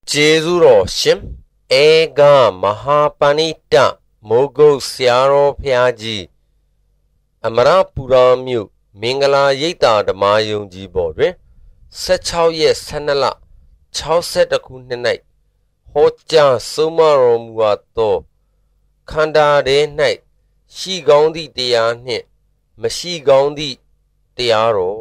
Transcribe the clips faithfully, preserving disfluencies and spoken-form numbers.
제주로 심 애가 마하파니타 모고 시아로 피아지 아마라푸라뮤 밍글라 예이타ဓမ္မယုံကြည် ပေါ်တွင် 십육ရက် 십이လ 육십일 ခုနှစ်၌ဟောကြားဆုံးမတော်မူအပ်သောခန္ဓာထဲ၌ရှိကောင်းသည့်တရားနှင့်မရှိကောင်းသည့်တရားတော်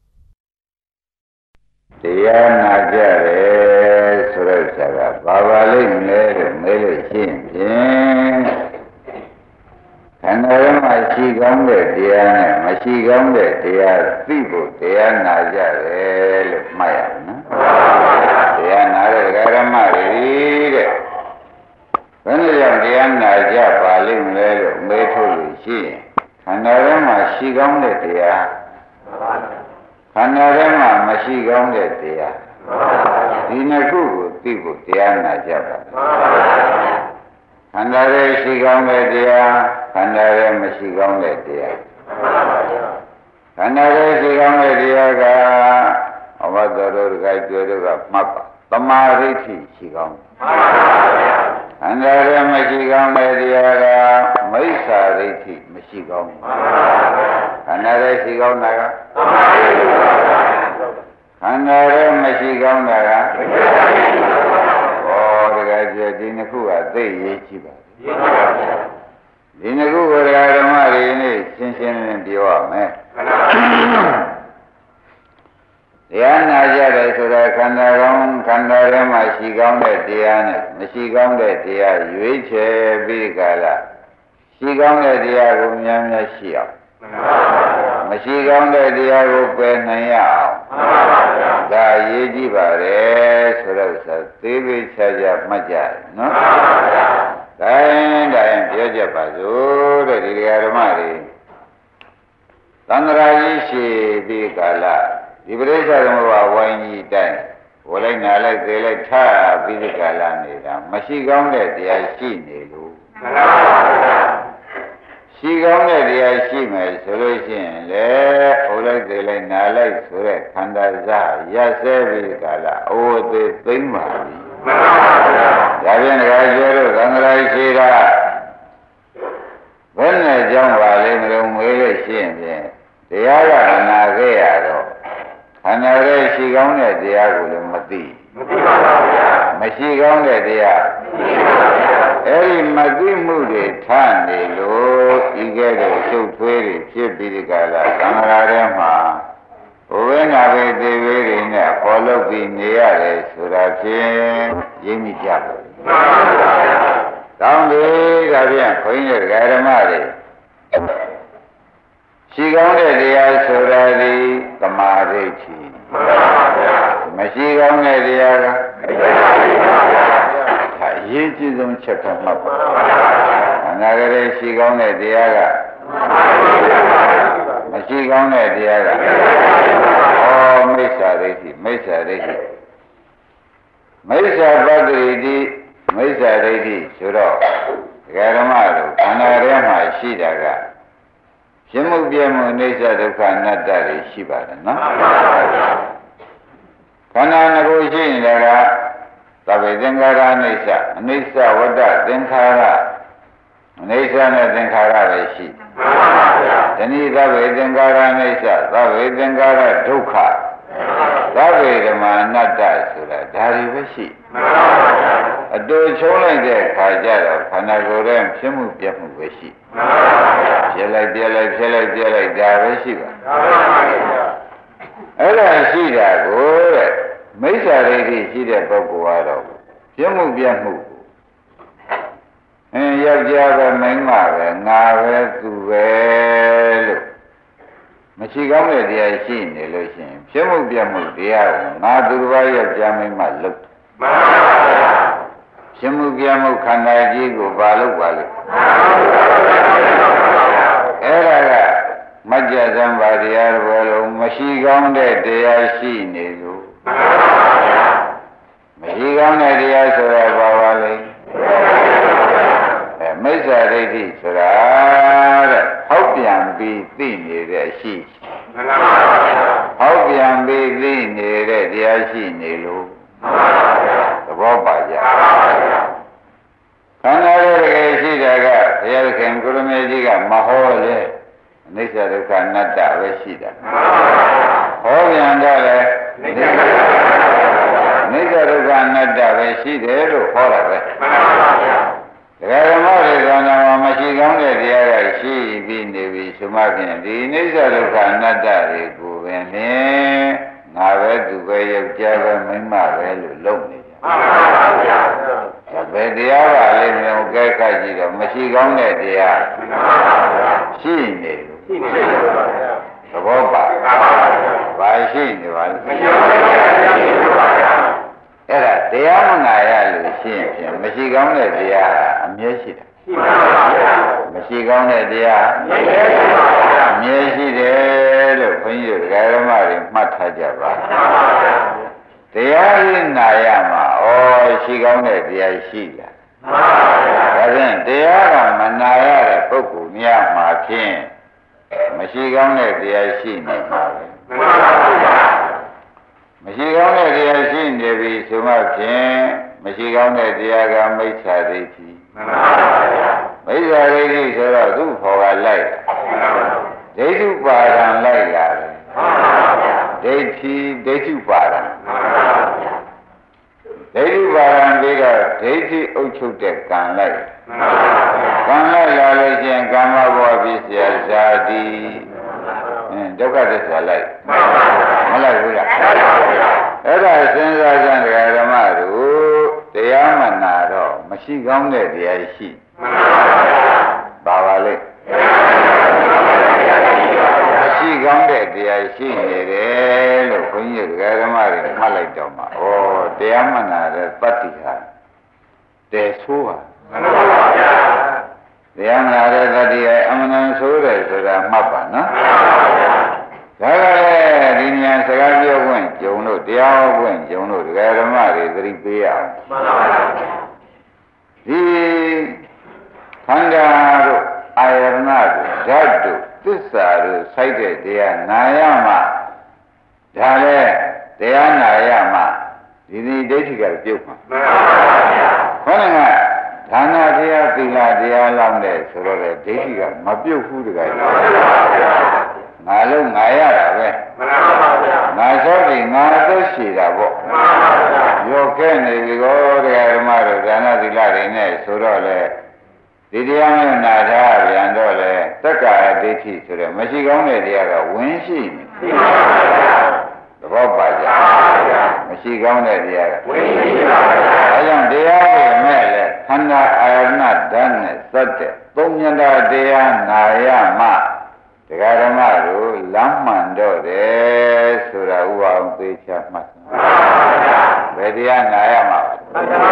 တရားနာကြတယ်ဆိုတဲ့ဆရာကဘာပါလိမ့်မလဲလို့မေးလို့ရှိရင်ဖြင့်ခန္ဓာထဲမှာရှိကောင်းတဲ့တရားနဲ့မရှိကောင်းတဲ့တရားသိဖို့တရားနာကြတယ်လို့မှတ်ရမယ်နော်တရားနာတဲ့ဓမ္မတွေတဲ့ဘယ်လိုကြောင့်တရားနာကြပါလိမ့်မလဲလို့မေးထုတ်လို့ရှိရင်ခန္ဓာထဲမှာရှိကောင်းတဲ့တရားခန္ဓာထဲမှာမရှိကောင်းတဲ့တရားဒီနှစ်ခုကိုသိဖို့တရားနာကြပါခန္ဓာထဲရှိကောင်းတဲ့တရားခန္ဓာထဲမရှိကောင်းတဲ့တရားခန္ဓာထဲရှိကောင်းတဲ့တရားကအဝတ္တတို့ကကြွယ်တို့ကမှတ်ပါသမာဓိဋ္ဌိရှိကောင်းခန္ဓာထဲမရှိကောင်းတဲ့တရားကမိစ္ဆာဒိဋ္ဌိမရှိကောင်းခန္ဓာထဲရှိကောင်းတာကခန္ဓာထဲမရှိကောင်းတာကဩတကယ်ကြည့်ဒီနှစ်ခုကသိရေးကြည့်ပါဒီနှစ်ခုကိုဓမ္မတွေနဲ့ရှင်းရှင်းလင်းလင်းပြောရမယ်တရားနာကြတယ်ဆိုတာခန္ဓာကောင်းခန္ဓာထဲမှာရှိကောင်းတဲ့တရားနဲ့မရှိကောင်းတဲ့တရားရွေးချယ်ပြီးကြလားရှိကောင်းတဲ့တရားကိုများများရှိအောင်မရှိကောင်းတဲ့တရားကိုပယ်နိုင်ရအောင်ဒါရေးကြည့်ပါလေဆိုတော့သေသေးချာချာမှတ်ကြတယ်နော်တိုင်းတိုင်းပြောကြပါစို့တဲ့ဒီဓမ္မတွေသံဃာကြီးရှိပြီးကာလဒီပရိစ္ဆေသမုပ္ပါဝိုင်းကြီးတိုင်းဝလိုက်နာလိုက်သေလိုက်ထပြီးဒီကာလနေတာမရှိကောင်းတဲ့တရားရှိနေလို့ရှိကောင်းတဲ့တရားရှိမယ်ဆိုလို့ရှိရင်လေဟိုလိုက်သေလိုက်နာလိုက်ဆိုတဲ့ခန္ဓာစားရက်ဆဲပြီးဒီကာလအိုးသေးသိမ့်ပါပြီဒါဖြင့်ဒကာကျော်တို့သံဃာရှိတာဘယ်နဲ့ကြောင်းပါလဲမလို့ငွေလို့ရှိရင်ဖြင့်တရားကနာခဲ့ရတော့ခန္ဓာရဲ့ရှိကောင်းတဲ့တရားကိုလည်းမသိမသိပါဘူးဗျာမရှိကောင်းတဲ့တရားအဲ့ဒီမသိမှုတွေထားနေလို့ဤကဲ့သို့ရှုပ်ထွေးတွေဖြစ်ပြီးဒီကလာသံဃာထဲမှာဘဝနာပဲသေဝေးတွေနဲ့ပေါ်လုပ်ပြီးနေရတယ်ဆိုတာဖြင့်ရင်းမိကြပါဘူးကောင်းပြီဒါဖြင့်ခွင်းတဲ့ဓမ္မတွေရှိကောင်းတဲ့တရားဆိုတာဒီသမာဓိဋ္ဌိမရှိကောင်းတဲ့တရားကအရေးကြီးဆုံးချက်ကမှတ်ပါအနာဂတ်ရှိကောင်းတဲ့တရားကမရှိကောင်းတဲ့တရားကဩမိစ္ဆာဒိဋ္ဌိမိစ္ဆာဒိဋ္ဌိမိစ္ဆာပတ္တိတိမိစ္ဆာဒိဋ္ဌိဆိုတော့ဓမ္မတို့ခန္ဓာထဲမှာရှိတာကပြမှုပြမှုအိဋ္ဌဒုက္ခအနတ္တတွေရှိပါတယ်နော်ခန္ဓာငကိုရှိနေတာကသဗ္ဗေသင်္ခါရအိဋ္ဌအိဋ္ဌဝတ္တသင်္ခါရအိဋ္ဌနဲ့သင်္ခါရပဲရှိတဏှိသဗ္ဗေသင်္ခါရအိဋ္ဌသဗ္ဗေသင်္ခါရဒုက္ခသဗ္ဗေဓမ္မအနတ္တဆိုတာဒါတွေပဲရှိအတူချုံးလိုက်တဲ့ခါကျတော့ခန္ဓာကိုယ်ရဲ့ဖြစ်မှုပြမှုပဲရှိပြလိုက်ပြလိုက်ပြလိုက်ပြလိုက်ဒါပဲရှိပါအဲ့ဒါရှိတာကိုတဲ့မိစ္ဆာဒိဋ္ဌိရှိတဲ့ပုဂ္ဂိုလ်ကတော့ပြမှုပြမှုအင်းယောက်ျားပဲမိန်းမပဲငါပဲသူပဲလို့မရှိကောင်းတဲ့တရားရှိနေလို့ရှိရင်ပြမှုပြမှုတရားကိုငါသူတစ်ပါးယောက်ျားမိန်းမလုပ်မှန်ပါဗျာပြမှုပြမှုခန္ဓာကြီးကိုဘာလုပ်ပါလဲအဲ့ဒါကမကြစံပါတရားတော်လုံးမရှိကောင်းတဲ့တရားရှိနေလို့မရှိကောင်းတဲ့တရားဆိုတော့ဘာပါလဲအဲမိစ္ဆာဒိဋ္ဌိဆိုတာတဲ့ဟောက်ပြန်ပြီးသိနေတဲ့အရှိမှန်ပါဗျာဟောက်ပြန်ပြီးသိနေတဲ့တရားရှိနေလို့မှန်ပါဗျာသဘောပါကြခန္ဓာရဲ့တကယ်ရှိတာကဘုရားခင်ကိုရမေကြီးကမဟောလေအနိစ္စဒုက္ခအနတ္တပဲရှိတာဟောပြန်တော့လေအနိစ္စဒုက္ခအနတ္တပဲရှိတယ်လို့ဟောတာပဲဒကာဓမ္မတွေသံဃာမှာမရှိကောင်းတဲ့တရားကရှိပြီးနေပြီဆိုမှဖြင့်ဒီအနိစ္စဒုက္ခအနတ္တတွေကိုပဲနဲ့ငါပဲသူပဲယောက်ျားပဲမိန်းမပဲလို့လုပ်နေကြမှန်ပါဗျာဘယ်တရားပါလိမ့်မယ်ကဲခတ်ကြည့်တော့မရှိကောင်းတဲ့တရားမှန်ပါဗျာရှိနေလို့ရှိနေပါဗျာသဘောပါမှန်ပါဗျာဘာရှိနေပါလဲမရှိကောင်းတဲ့တရားရှိနေပါဗျာအဲ့ဒါတရားမနာရလို့ရှိရင်ဖြင့်မရှိကောင်းတဲ့တရားအမြဲရှိတယ်ရှိပါဗျာမရှိကောင်းတဲ့တရားအမြဲရှိပါဗျာအမြဲရှိတယ်လို့ခွန်ကြီးတို့ဓမ္မတွေမှတ်ထားကြပါမှန်ပါဗျာတရားကြီးနာရမှာဩရှိကောင်းတဲ့တရားရှိလားမှန်ပါဗျာဒါဖြင့်တရားကမနာရတဲ့ပုဂ္ဂိုလ်များမှာဖြင့်မရှိကောင်းတဲ့တရားရှိနေမှာပဲမှန်ပါဗျာမရှိကောင်းတဲ့တရားရှိနေပြီဆိုမှဖြင့်မရှိကောင်းတဲ့တရားကမိစ္ဆာဒိဋ္ဌိမှန်ပါဗျာမိစ္ဆာဒိဋ္ဌိဆိုတော့သူ့ဘောကလိုက်မှန်ပါဗျာဒိဋ္ဌုပါဒံလိုက်လာတယ်မှန်ပါဗျာဒိဋ္ဌိဒိဋ္ဌုပါဒံမှန်ပါဗျာဒိဋ္ဌုပါဒံပြီးတော့ဒိဋ္ဌိအုပ်ချုပ်တဲ့ကံလိုက်မှန်ပါဗျာကံလိုက်လာလို့ချင်းကာမဘဝဖြစ်เสียဇာတိအင်းဒုက္ခသစ္စာလိုက်မှန်ပါဗျာမလိုက်ဘူးလားမှန်ပါဗျာအဲ့ဒါစဉ်းစားကြတဲ့ဓမ္မတို့တရားမနာတော့မရှိကောင်းတဲ့တရားရှိမှန်ပါဗျာပါပါလေမရှိကောင်းတဲ့တရားရှိနေတယ်လို့ခွန်ကြီးတို့ဓမ္မတွေမှတ်လိုက်တော့မှဩတရားမနာတဲ့တတ္တိဟာတဲဆိုးဟာမှန်ပါဗျာတရားမနာတဲ့တတ္တိဟာအမှန်တန်ဆိုးတယ်ဆိုတာမှတ်ပါနော်မှန်ပါဗျာဒါကလည်းဒီဉာဏ်စကားပြောခွင့်ဂျုံတို့တရားဟောခွင့်ဂျုံတို့ဓမ္မတွေသတိပေးအောင်မှန်ပါဗျာဒီခန္ဓာတို့အာယတနာတို့ဓာတ်တို့သစ္စာတို့စိုက်တဲ့တရားနာရမှဒါလည်းတရားနာရမှဒီဒီဒိဋ္ဌိကပြုတ်မှာမှန်ပါဗျာခေါင်းကဒါနတရားသီလတရားလောက်နဲ့ဆိုတော့လေဒိဋ္ဌိကမပြုတ်ဘူးတကယ်မှန်ပါဗျာငါလုံးငါရတာပဲမှန်ပါဗျာငါသောတိငါအသက်ရှိတာပေါ့မှန်ပါဗျာရောခဲနေပြီကောတရားဓမ္မတို့ဒါနသီလတွေနဲ့ဆိုတော့လေဒီတရားမျိုးနာထားပြန်တော့လေတက္ကာဒိဋ္ဌိဆိုတော့မရှိကောင်းတဲ့တရားကဝင်ရှိနေမှန်ပါဗျာသဘောပါကြမရှိကောင်းတဲ့တရားကဝင်ရှိပါဗျာအဲကြောင့်တရားတွေမဲ့လေခန္ဓာအာရဏဓာတ်နဲ့သတ်တဲ့သုံးမြတ်တရားနာရမှတရားဓမ္မတို့လမ်းမှန်တော့တယ်ဆိုတာဥပအောင်သိချမှတ်ပါဗျာဘယ်တရားနာရမှာပါ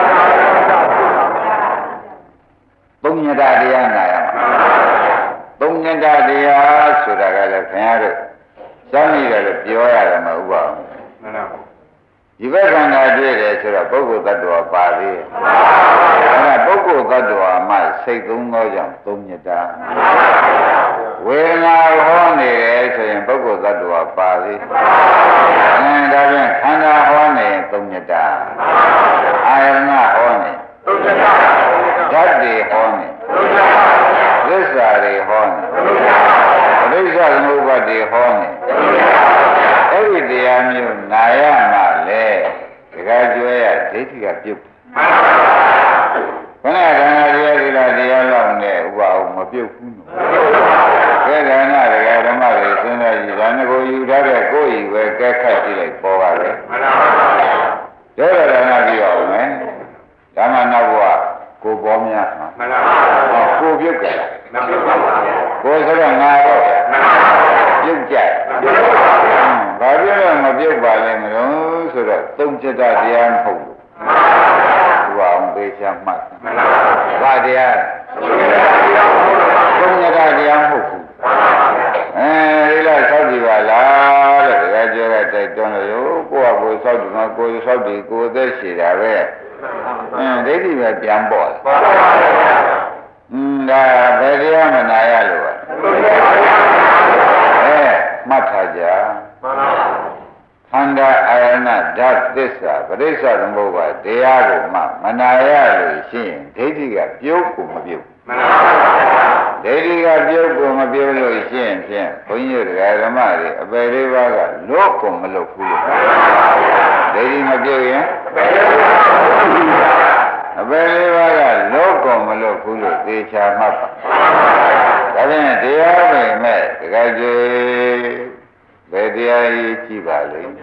သုံးမြတ်တရားနာရမှာသုံးမြတ်တရားဆိုတာကလည်းခင်ဗျားတို့စမ်းမိတယ်လို့ပြောရတယ်မဟုတ်ပါဘူးမှန်ပါဘူးဒီဘက်ခန္ဓာတွေ့တယ်ဆိုတော့ပုဂ္ဂိုလ်တ attva ပါသေးတယ်မှန်ပါဘူးအဲ့ဒါပုဂ္ဂိုလ်တ attva မှစိတ်သုံးသောကြောင့်သုံးမြတ်တာမှန်ပါဘူးဝေဒနာဟောနေတယ်ဆိုရင်ပုဂ္ဂိုလ်တ attva ပါသေးမှန်ပါဘူးအဲဒါပြန်ခန္ဓာဟောနေရင်သုံးမြတ်တာမှန်ပါဘူးအာယတနာဟောနေသုံးမြတ်တာဓာတ်တွေဟောနေသုံးမြတ်တာသစ္စာတွေဟောနေသုံးမြတ်တာအရိစ္ဆသမုပ္ပါဒ်တွေဟောနေသုံးမြတ်တာအဲ့ဒီတရားမျိုးနာရမှလေတခါကျွဲရဒိဋ္ဌိကပြုတ်မှန်ပါဘူးခဏခဏတရားဒီလားတရားလောက်နဲ့ဥပအောင်မပြုတ်ဘူးနော်ကဲဒါနတရားဓမ္မတွေစဉ်းစားကြည့်ဒါနဲ့ကိုယူထားတဲ့ကိုယ်ဤပဲကဲခတ်ကြည့်လိုက်ပေါ်ပါလေမှန်ပါဘူးဒေါရဒါနပြီးအောင်မယ်ဓမ္မနောက်ဘဝကိုပေါ်များမှန်ပါဘူးကိုပြုတ်ကြတယ်မှန်ပါဘူးကိုဆိုတော့ငါတော့မှန်ပါဘူးပြုတ်ကြတယ်မှန်ပါဘူးဘာဖြစ်လို့မပြုတ်ပါလဲမလို့ဆိုတော့သုံးចិត្តတရားမဟုတ်ဘူးမှန်ပါဘူးအောင်သေးချာမှတ်မှန်ပါဘူးဘာတရားသုံးចិត្តတရားမဟုတ်ဘူးအဲဒီလားသောက်ကြည့်ပါလားတဲ့တကယ်ကြဲတဲ့တိုက်တွန်းလို့ကိုယ့်ဟာကိုယ်သောက်တယ်ကိုယ်သောက်တယ်ကိုယ်အသက်ရှိတာပဲအင်းဒိဋ္ဌိပဲပြန်ပေါ်တယ်မှန်ပါဘူးအင်းဒါဘယ်တရားမနာရလို့ပါအဲမှတ်ထားကြမှန်ပါဘူးခခန္ဓာအာရဏဓာတ်သစ္စာပရိစ္ဆသမုပ္ပါတရားကိုမှမနာရလို့ရှိရင်ဒိဋ္ဌိကပြုတ်ကိုမပြုတ်မှန်ပါဗျာဒိဋ္ဌိကပြုတ်ကိုမပြုတ်လို့ရှိရင်ဖြင့်ဘုန်းကြီးတို့ဓမ္မတွေအပယ်လေးပါးကလွတ်ကိုမလွတ်ဘူးလို့မှန်ပါဗျာဒိဋ္ဌိမပြုတ်ရင်အပယ်လေးပါးကလွတ်ကိုမလွတ်ဘူးလို့သေချာမှတ်ပါဒါဖြင့်တရားပဲမဲ့တကယ်ကြီးဘယ်တရားကြီးကြည့်ပါလိမ့်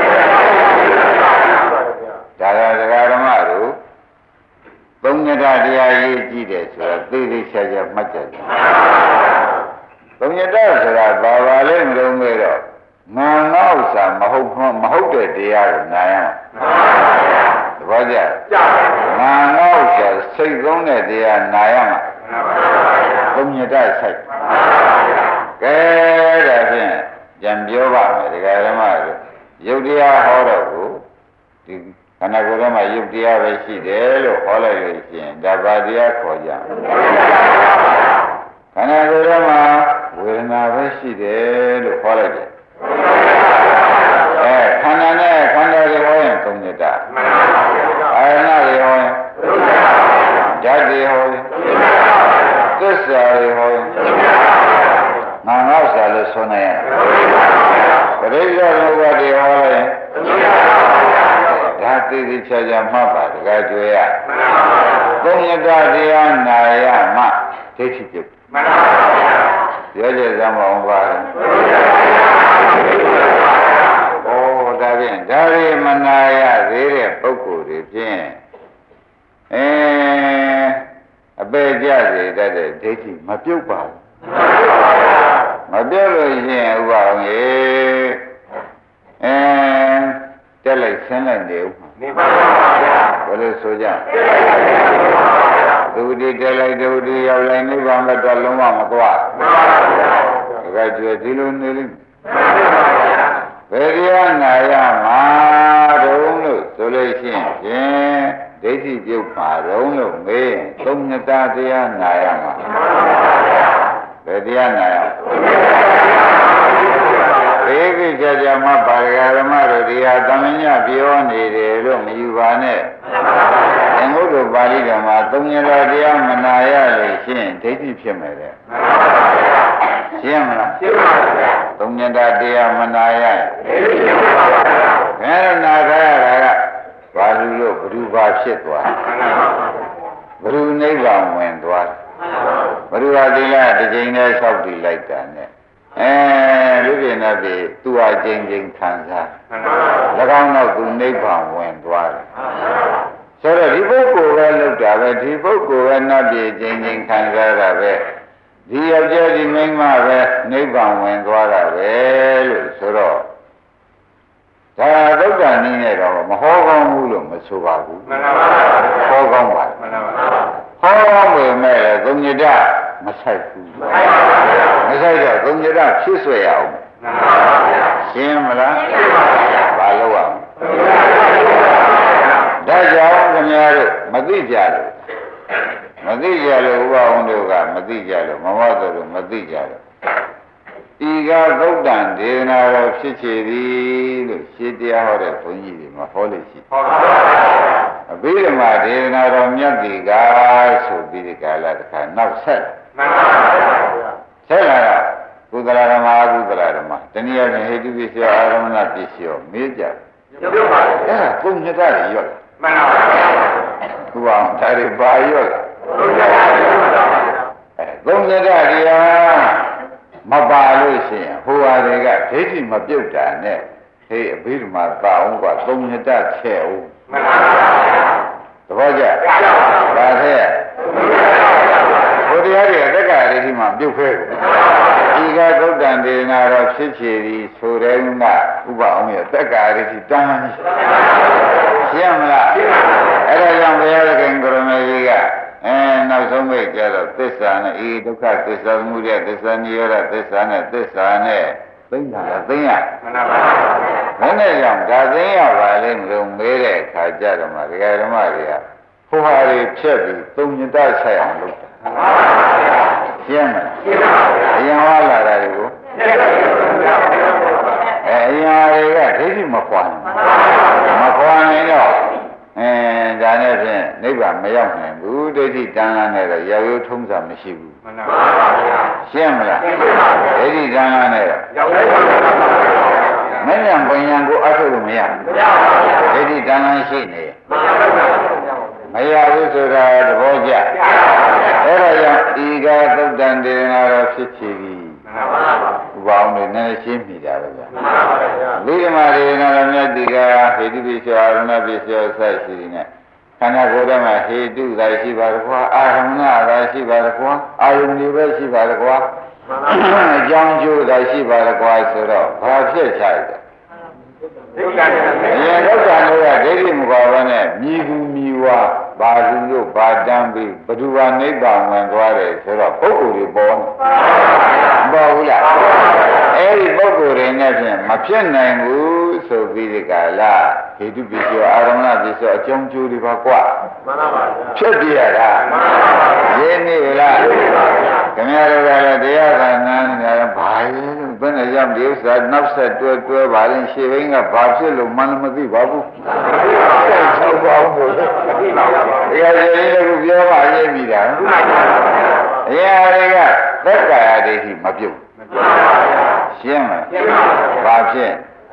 ဒါကဒကာဓမ္မတို့သုံးညတတရားကြီးကြည့်တယ်ဆိုတော့သိသိချာချာမှတ်ကြတယ်သုံးညတဆိုတာဘာပါလဲမလို့မေးတော့ငါငေါ့စာမဟုတ်မဟုတ်တဲ့တရားကိုနားရမှာသဘောကျငါငေါ့စာစိတ်သုံးတဲ့တရားနားရမှာသုံးညတဆိုင်ကဲဒါဖြင့်ပြန်ပြောပါမယ်ဒကာဓမ္မတို့ယုတ်တရားဟောတော့ကိုဒီခန္ဓာကိုယ်ထဲမှာယုတ်တရားပဲရှိတယ်လို့ဟောလိုက်လို့ရှိရင်ဒါဘာတရားခေါ်ကြခန္ဓာကိုယ်ထဲမှာဝေဒနာပဲရှိတယ်လို့ဟောလိုက်တယ်အဲခန္ဓာနဲ့ခန္ဓာတွေဟောရင်သုံးညတအာရဏတွေဟောရင်ဓာတ်တွေဟောရင်သစ္စာတွေဟောရင်ငါငေါ့စာလို့ဆိုနေရတယ်ပရိစ္ဆေသမုပ္ပါဒ်ဟောရင်ဒါသိသိချာချာမှတ်ပါတကယ်ကြွေရသုံးညတတရားနာရမှဒိဋ္ဌိပြုတ်မှန်ပါဗျာပြောကြစမ်းမအောင်ပါဩဒါဖြင့်ဒါရီမနာရသေးတဲ့ပုဂ္ဂိုလ်တွေဖြင့်အဲအပေကြစေတတ်တဲ့ဒိဋ္ဌိမပြုတ်ပါဘူးမပြုတ်လို့ရှိရင်ဥပအောင်ရေအဲတက်လိုက်ဆင်းလိုက်နေဦးနေပါဗျာဘယ်လိုဆိုကြဒုတိတက်လိုက်ဒုတိရောက်လိုက်နိဗ္ဗာန်မတော်လုံးဝမသွားမှန်ပါဗျာဒါကကျွေးဒီလိုနေလိမ့်ဘယ်တရားနာရမှာတုံးလို့ဆိုလို့ရှိရင်ဖြင့်ဒိဋ္ဌိပြုတ်ပါတုံးလို့မေးရင်သုံးညတတရားနာရမှာမှန်ပါဗျာဘယ်တရားနာရသေကိကြကြမပါရဂဓမ္မတို့ဒီဟာသမညပြောနေတယ်လို့မယူပါနဲ့အင်္ဂုတ္တပါဠိတော်မှာသုံးညတတရားမနာရလို့ရှင်းဒိဋ္ဌိဖြစ်မယ်တဲ့ရှင်းမလားရှင်းပါဗျာသုံးညတတရားမနာရဒိဋ္ဌိဖြစ်ပါဗျာဘယ်နာကြရတာကဘာလူလို့ဘ누구ဘာဖြစ်သွားဘ누구နိဗ္ဗာန်ဝင်သွားဘ누구ဟာဒီလားတစ်ချိန်တည်းဆောက်တည်လိုက်တာနဲ့အဲလူပြင်းတဲ့ပြီသူ့အချင်းချင်းခံစား၎င်းတော့သူနိဗ္ဗာန်ဝင်သွားတယ်ဆိုတော့ဒီပုဂ္ဂိုလ်ပဲလောက်တာပဲဒီပုဂ္ဂိုလ်ပဲနတ်ပြည်ချင်းချင်းခံစားတာပဲဒီယောက်ျားဒီမိန်းမပဲနိဗ္ဗာန်ဝင်သွားတာပဲလို့ဆိုတော့ဒါသုတ်တန်နည်းနဲ့တော့မဟောကောင်းဘူးလို့မဆိုပါဘူးမှန်ပါပါဟောကောင်းပါမှန်ပါပါဟောကောင်းပေမဲ့သုံးညတမဆိုင်ဘူးမဆိုင်တော့သုံးညတဖြစ်ဆွဲရအောင်ရှင်းမလားရှင်းပါပါဘာလို့အောင်ဒါကြောင့်ခင်ဗျားတို့မသိကြလို့မသိကြလို့ဥပဝန္တို့ကမသိကြလို့မမောတော်တို့မသိကြလို့ဤကသုတ်တန်ဒေသနာတော်ဖြစ်ချေသည်လို့ရှင်းတရားဟောတဲ့ဘုန်းကြီးတွေမှာဟောလို့ရှိဟုတ်ပါဘူးအဘိဓမ္မာဒေသနာတော်မြတ်တိကဆိုပြီးဒီကာလတစ်ခါနောက်ဆက်မှန်ပါဗျာဆက်လာတော့ကုသလဓမ္မအကုသလဓမ္မတနည်းအားဖြင့်ဟေတုပစ္စယအာရမဏပစ္စယောမေးကြပြောပါဘူးအဲ့ဒါပုံညတတွေရော့မှန်ပါဗျာဘုရားဒါတွေပါရော့ပုံညတတရားမပါလို့ရှိရင်ဟိုဟာတွေကဒိဋ္ဌိမပြုတ်တာနဲ့ဟေးအဘိဓမ္မာသာအောင်ကသုံးညတချဲ့အောင်မှန်ပါဗျာသဘောကျဒါဆဲဘုရားရဲ့တက္ကရာဒိဋ္ဌိမှာပြုတ်ဖဲကိုဒီကသုတ်တန်ဒေနာတော်ဖြစ်ချေသည်ဆိုတဲ့ကဥပအောင်ရဲ့တက္ကရာဒိဋ္ဌိတန်းရှင်းမလားအဲ့ဒါကြောင့်ဘုရားခင်ကရမေကြီးကအဲနောက်ဆုံးမိတ်ကြတော့သစ္စာနဲ့ဤဒုက္ခသစ္စာသမုဒယသစ္စာနိရောဓသစ္စာနဲ့သစ္စာနဲ့သိတာလည်းသိရမှန်ပါပါဘယ်နဲ့ကြောင့်ဒါသိရပါလိမ့်မလို့မေးတဲ့အခါကျတော့မှဒကာဓမ္မတွေကဟိုဟာတွေဖြက်ပြီးသုံးညတဆိုင်အောင်လုပ်တာမှန်ပါပါရှင်းမလားရှင်းပါပါအရင်ဟောလာတာတွေကိုအဲရာတွေကဒိဋ္ဌိမခွာမခွာနိုင်တော့အဲဒါနဲ့ဖြင့်နိဗ္ဗာန်မရောက်နိုင်ဘူးဒိဋ္ဌိတန်လာနဲ့တော့ရောက်ရုံထုံးစားမရှိဘူးမှန်ပါဗျာရှင်းမလားရှင်းပါပါဒိဋ္ဌိတန်လာနဲ့တော့ရောက်ရုံထုံးစားမဉ္ဇဉ်ပညာကိုအထုတ်လို့မရဘူးမရပါဘူးဒိဋ္ဌိတန်လာရှိနေမရဘူးဆိုတာသဘောကျအဲ့ဒါကြောင့်ဤကသုတ်တန်တေနာတော်ဖြစ်ချီပြီမှန်ပါပါဥပအောင်နေနဲ့ရှင်းမိတာပဲဗျာမှန်ပါပါဒီဓမ္မရေနာတော်မြတ်ဒီကဟေတုပိစ္ဆာရဏပိစ္ဆာဆက်ရှိနေခန္ဓာကိုယ်ထဲမှာဟေတုသာရှိပါတကွာအာရမဏသာရှိပါတကွာအာယုန်ဒီပဲရှိပါတကွာအကြောင်းကျိုးသာရှိပါတကွာဆိုတော့ဘာဖြစ်ချလိုက်တယ်ဒုက္ခနဲ့အရင်ဒုက္ခလို့ကဒိဋ္ဌိမကွာဘဲနဲ့မြည်ဘူးမြည်ဝါဘာလူလို့ဘာတန်းပြီးဘဒုဝနိဗ္ဗာန်ဝင်သွားတယ်ဆိုတော့ပုဂ္ဂိုလ်တွေပေါ်မပေါ်ဘူးလားအဲ့ဒီပုဂ္ဂိုလ်တွေနဲ့ဖြင့်မဖြစ်နိုင်ဘူးဆိုပြီးဒီကလာဟေတုပိစ္ဆောအာရမဏပိစ္ဆောအကြောင်းကျိုးတွေပါကွာမှန်ပါပါဖြစ်ပြရတာမှန်ပါပါရင်းနေလားခင်ဗျားတို့ကလည်းတရားကနာနေတာဘာလဲဘယ်နဲ့ကြောင့်ဒီဥစ္စာနောက်ဆက်တွဲတွဲပါရင်ရှေ့ဘင်းကဘာဖြစ်လို့မှန်းမသိပါဘူးဆောက်ပါဘူးဒီကရေလေးကပြောပါရေးမိတာအရာတွေကသက်ကာယဒိဋ္ဌိမပြုတ်ရှင်းမလားဘာဖြစ်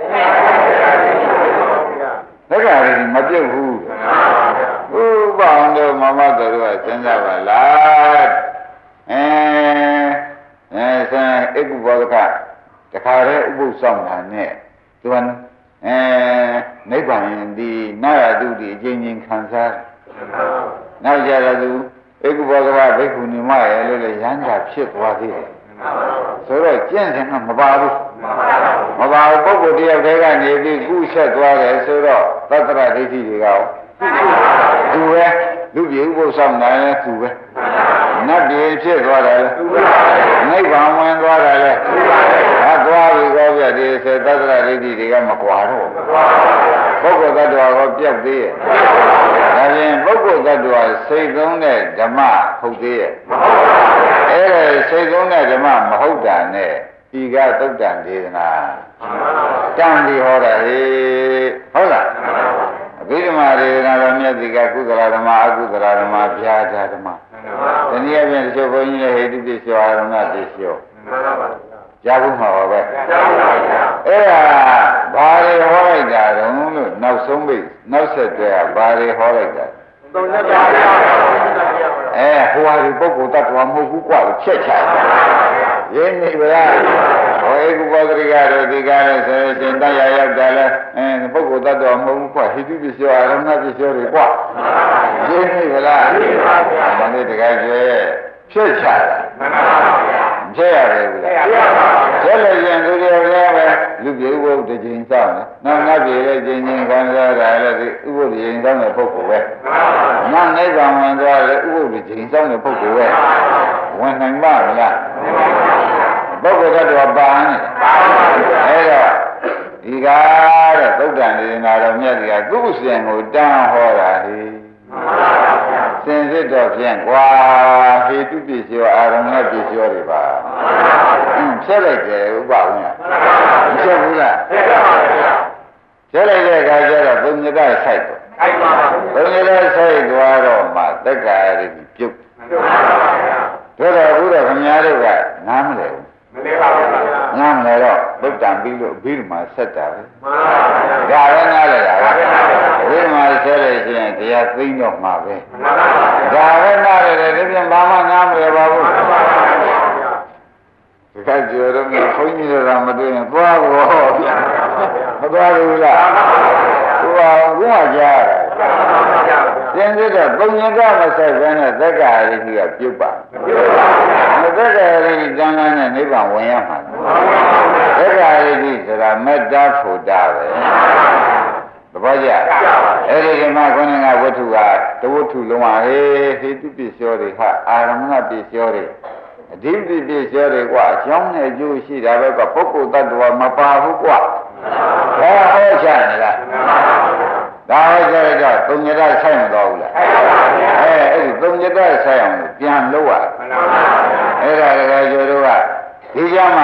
သက်ကာယဒိဋ္ဌိမပြုတ်ဘူးဥပအောင်တော့မမတော်ကစဉ်းစားပါလားအဲအဲဆံဧကုဘောဓကတခါတည်းဥပုသ်ဆောင်တာနဲ့သူကအဲနိဗ္ဗာန်ဒီနာရတုဒီအချင်းချင်းခံစားနောက်ကြတော့သူဧကုဘောဓကဘိက္ခုနီမရဲ့လို့လေရဟန္တာဖြစ်သွားသေးတယ်ဆိုတော့ကျင့်စဉ်ကမပါဘူးမပါဘူးပုဂ္ဂိုလ်တယောက်တည်းကနေပြီးကုဆက်သွားတယ်ဆိုတော့သတ္တရဒိဋ္ဌိတွေကရောသူပဲလူပြေဥပုသ်ဆောင်တယ်သူပဲနတ်ပြေဖြစ်သွားတယ်နိဗ္ဗာန်ဝင်သွားတယ်လေဟာသွားပြီကောပြဒီစေသတ္တရဒိဋ္ဌိတွေကမကွာတော့ပုဂ္ဂိုလ်တ attva ကိုပြတ်သေးရဲ့ဒါပြင်ပုဂ္ဂိုလ်တ attva စိတ်သုံးတဲ့ဓမ္မဟုတ်သေးရဲ့အဲ့ဒါစိတ်သုံးတဲ့ဓမ္မမဟုတ်တာနဲ့ဤကသုတ်တံဒေသနာတန်ပြီးဟောတာဟေးဟုတ်လားအဘိဓမ္မာဒေသနာတော်မြတ်ဒီကကုသလဓမ္မအကုသလဓမ္မဗျာဓဓမ္မတနည်းအားဖြင့်တချို့ဘုန်းကြီးတွေဟေတုပိစ္ဆောအာရမဏပိစ္ဆောကြားဘူးမှာပါပဲအဲ့ဒါဘာတွေဟောလိုက်တာတုံးလို့နောက်ဆုံးပိနောက်ဆက်တွဲကဘာတွေဟောလိုက်တာသုံးချက်ပါဗျာအဲဟိုဟာဒီပုဂ္ဂိုလ်တ attva မဟုတ်ဘူးကွာလို့ချက်ချရင်းနေပါလားဟောဧကုဘောဂရိကတော့ဒီကားလဲဆိုရင်တန်ရရောက်တယ်လဲအဲပုဂ္ဂိုလ်တ attva မဟုတ်ဘူးကွာဟိတုပိစ္ဆောအာရမဏပိစ္ဆောတွေကွာရင်းနေပါလားရင်းပါဗျာဘာလို့တကယ်ကျဲဖြစ်ချတာမှန်ပါဗျာဖြစ်ရတယ်ဘူးလားဖြစ်ပါပါဖြစ်လို့ရင်သူတွေလည်းပဲလူပြေဥပုဒ်တစ်ချိန်စောင့်တယ်နောက်ငါပြေလည်းချိန်ချင်းခံစားတာလည်းဒီဥပုဒ်တစ်ချိန်စောင့်တဲ့ပုဂ္ဂိုလ်ပဲမှန်ပါပါနောက်နိဗ္ဗာန်ဝင်သွားလည်းဥပုဒ်တစ်ချိန်စောင့်တဲ့ပုဂ္ဂိုလ်ပဲဝင်နိုင်ပါမလားပုဂ္ဂိုလ်ကတော့ပါနေအဲ့တော့ဒီကားတဲ့သုတ်တန်ဒေသနာတော်မြတ်ကြီးကသူ့ရှင်ကိုတန်းဟောတာဟိစင်စစ်တော့ဖြင့်ကွာဟေတုပိစ္ဆောအာရမဏပိစ္ဆောတွေပါအင်းဖြစ်လိုက်တယ်ဥပဝင်းကမဖြစ်ဘူးလားဖြစ်ပါပါဗျာဖြစ်လိုက်တဲ့အခါကျတော့ဘုံညတဆိုင်တော့ဆိုင်ပါပါဘုံညတဆိုင်သွားတော့မှတက္ကရာတွေပြုတ်မှန်ပါပါဗျာတို့တော့ဘုရားခင်ဗျားတို့ကနားမလဲဘူးမလဲပါဘူးဗျာနားမလဲတော့ဗုဒ္ဓံပြီးလို့အဘိဓမ္မာဆက်တာပဲမှန်ပါဗျာဒါပဲနားလဲတာပါအဘိဓမ္မာဆက်လို့ရှိရင်တရားသိမ့်တော့မှာပဲမှန်ပါဒါပဲနားရတယ်ဒီပြင်ဘာမှနားမလဲပါဘူးမှန်ပါဒီကကြော်တော့ဘုန်းကြီးတွေကမတွေ့ရင်သွားဘောဗျာမသွားဘူးလားဟိုကဘုရားကြားတယ်သင်စစ်တော့ပုံညကမဆိုင်ဘဲနဲ့သက္ကာရိတိကပြုတ်ပါပြုတ်ပါမသက္ကာရိတိတန်ခါနဲ့နိဗ္ဗာန်ဝင်ရမှာသက္ကာရိတိဆိုတာမေတ္တာဖို့တာပဲသဘောကျအဲ့ဒီဒီမှာခေါင်းကဝတ္ထုကတဝတ္ထုလုံးဝဟေးဟေတုပိစ္ဆောတွေဟာအာရမဏပိစ္ဆောတွေအဓိပ္ပာယ်ပိစ္ဆောတွေကွာအကြောင်းနဲ့အကျိုးရှိတာပဲကပုဂ္ဂိုလ်တ attva မပါဘူးကွာဟောဟောချနေလားဒါဟောကြတော့သုံးညတဆိုင်မတော်ဘူးလားအဲအဲ့ဒီသုံးညတဆိုင်အောင်ပြန်လို့ရအဲ့ဒါတကယ်ကျိုးတို့ကဒီကြမှာ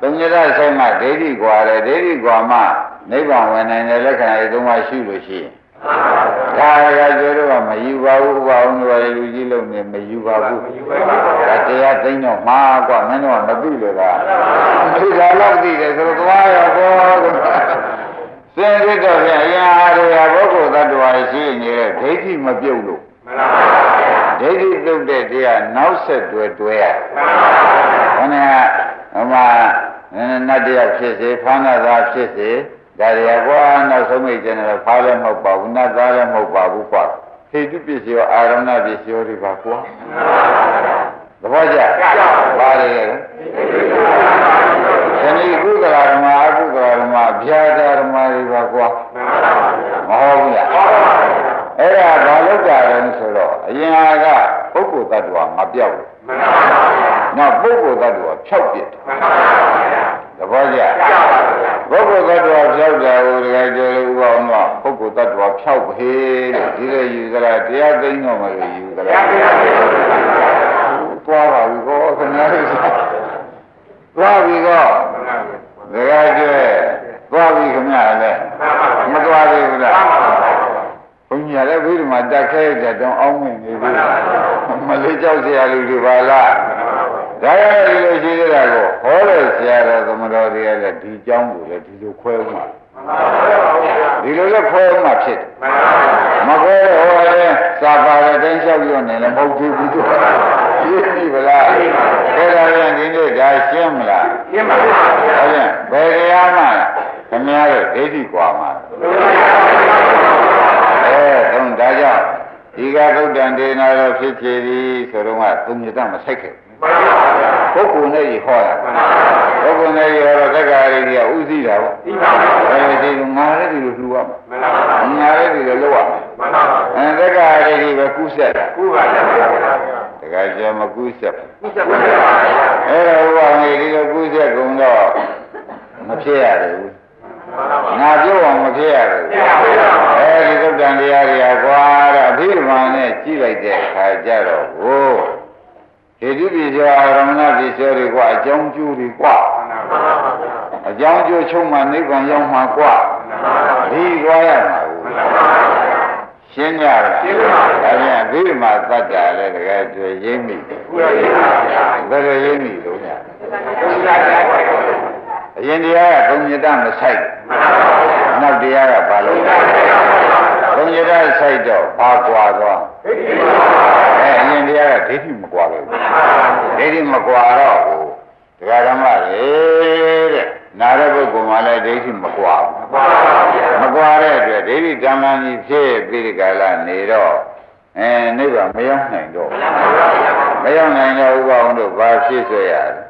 သုံးညတဆိုင်မှာဒိဋ္ဌိကွာတယ်ဒိဋ္ဌိကွာမှနိဗ္ဗာန်ဝင်နိုင်တဲ့လက္ခဏာတွေသုံးပါးရှိလို့ရှိရင်ဒါရကျတော့ကမယူပါဘူးဥပအောင်တို့လူကြီးလုံးနေမယူပါဘူးဒါတရားသိတော့မှာကွာမင်းတို့ကမသိလို့လားဒီကလောက်သိတယ်ဆိုတော့သွားရောဘောစင်ရတော့ပြန်အရာတွေကပုဂ္ဂိုလ်သတ္တဝါရှိနေတဲ့ဒိဋ္ဌိမပြုတ်လို့ဒိဋ္ဌိပြုတ်တဲ့တရားနောက်ဆက်တွဲတွဲရခဏဟိုမှာနတ်တရားဖြစ်စေဖာနာသာဖြစ်စေဒါတွေကကွာနောက်ဆုံးမိတ်ကျင်တယ်ဖားလည်းမဟုတ်ပါဘူးနတ်သားလည်းမဟုတ်ပါဘူးကွာဟေတုပစ္စည်းအာရဏပစ္စည်းတွေပါကွာသဘောကျပါတယ်ခဏိကုသလာဓမ္မအကုသလာဓမ္မဗျာဒဓမ္မတွေပါကွာမဟုတ်ဘူးလားအဲ့ဒါဘာလို့ကြတယ်ဆိုတော့အရင်ကပုဂ္ဂိုလ်တ attva မပြောက်ဘူးနောက်ပုဂ္ဂိုလ်တ attva ဖြောက်ပြစ်သဘောကျပုဂ္ဂိုလ်တ attva ဖြောက်တယ်ဟိုတကယ်ကြည့်ဥပအောင်တော့ပုဂ္ဂိုလ်တ attva ဖြောက်ဖေးလို့ဒီလိုယူကြတာတရားသိမ်းတော့မလို့ယူကြတာသွားပါပြီကောခင်ဗျားတို့သွားပြီကောတကယ်ကြည့်သွားပြီခင်ဗျားလည်းမသွားသေးဘူးလားဘုန်းကြီးလည်းဘုရားမှာတက်ခဲတဲ့တောင်းအောင်ဝင်နေပြီမလေးကြောက်เสียလူတွေပါလားဒါရရလို့ရှိသေးတာကိုဟောလို့ဆရာတော်သမတော်တွေကလည်းဒီเจ้าကိုလည်းဒီလိုခွဲဦးမှာဒီလိုလည်းခွဲဦးမှာဖြစ်တယ်မခွဲတော့ဟောလည်းစာပါတဲ့တိုင်းလျှောက်ရနေလည်းမဟုတ်သေးဘူးသူရှင်းပြီဗလားအဲ့ဒါပြန်ဒီနေ့ဒါရှင်းမလားရှင်းပါပါအဲ့ဒါဘယ်တရားမှခင်ဗျားတို့ဒိဋ္ဌိကွာမှာအဲသုံးဒါကြောင့်ဒီကသုတ်တန်ဒေနာတော်ဖြစ်ချေသည်ဆိုတော့ကသုံးညတမဆိုင်ခဲ့ပုဂ္ဂိုလ်နဲ့ကြီးဟောတာပုဂ္ဂိုလ်နဲ့ကြီးဟောတော့သက္ကာရိကြီးကဥသိတာပေါ့သိပါပါအဲဒီလိုငါလည်းဒီလိုလှူရမှာငါလည်းဒီလိုလုပ်ရမှာအဲသက္ကာရိကြီးပဲကုဆက်တာကုပါပါတကယ်ကြမကုဆက်ကုဆက်ပါအဲတော့ဟောနေဒီလိုကုဆက်ကုန်တော့မဖြစ်ရတယ်ဘူးငါပြောအောင်မဖြစ်ရဘူးအဲဒီသုတ်တန်တရားတွေကကွာတော့အဘိဓမ္မာနဲ့ကြည့်လိုက်တဲ့အခါကျတော့ဟိုဟေတုပိစ္ဆာရမဏပိစ္ဆာတွေကွာအကြောင်းကျိုးတွေကွာအကြောင်းကျိုးချုပ်မှနိဗ္ဗာန်ရောက်မှာကွာဒီကွာရမှာဘူးရှင်းကြလားရှင်းပါပါဒါပြန်အဘိဓမ္မာသတ္တလည်းတကယ်တွေ့ရင်းမိတယ်ဘယ်လိုရင်းမိလို့ညာအရင်တရားကသုံးညတမဆိုင်နောက်တရားကဘာလို့သုံးညတဆိုင်တော့ဘာကွာသွားအဲအရင်တရားကဒိဋ္ဌိမကွာလို့ဒိဋ္ဌိမကွာတော့ဘူးတရားဓမ္မတွေတဲ့နာရပုဂ္ဂိုလ်မှလည်းဒိဋ္ဌိမကွာဘူးမကွာတဲ့အတွက်ဒိဋ္ဌိတမ္မာကြီးဖြစ်ပြီးဒီကလာနေတော့အဲနိဗ္ဗာန်မရောက်နိုင်တော့မရောက်နိုင်တော့ဥပအောင်တို့ဘာဖြစ်ဆွဲရလဲ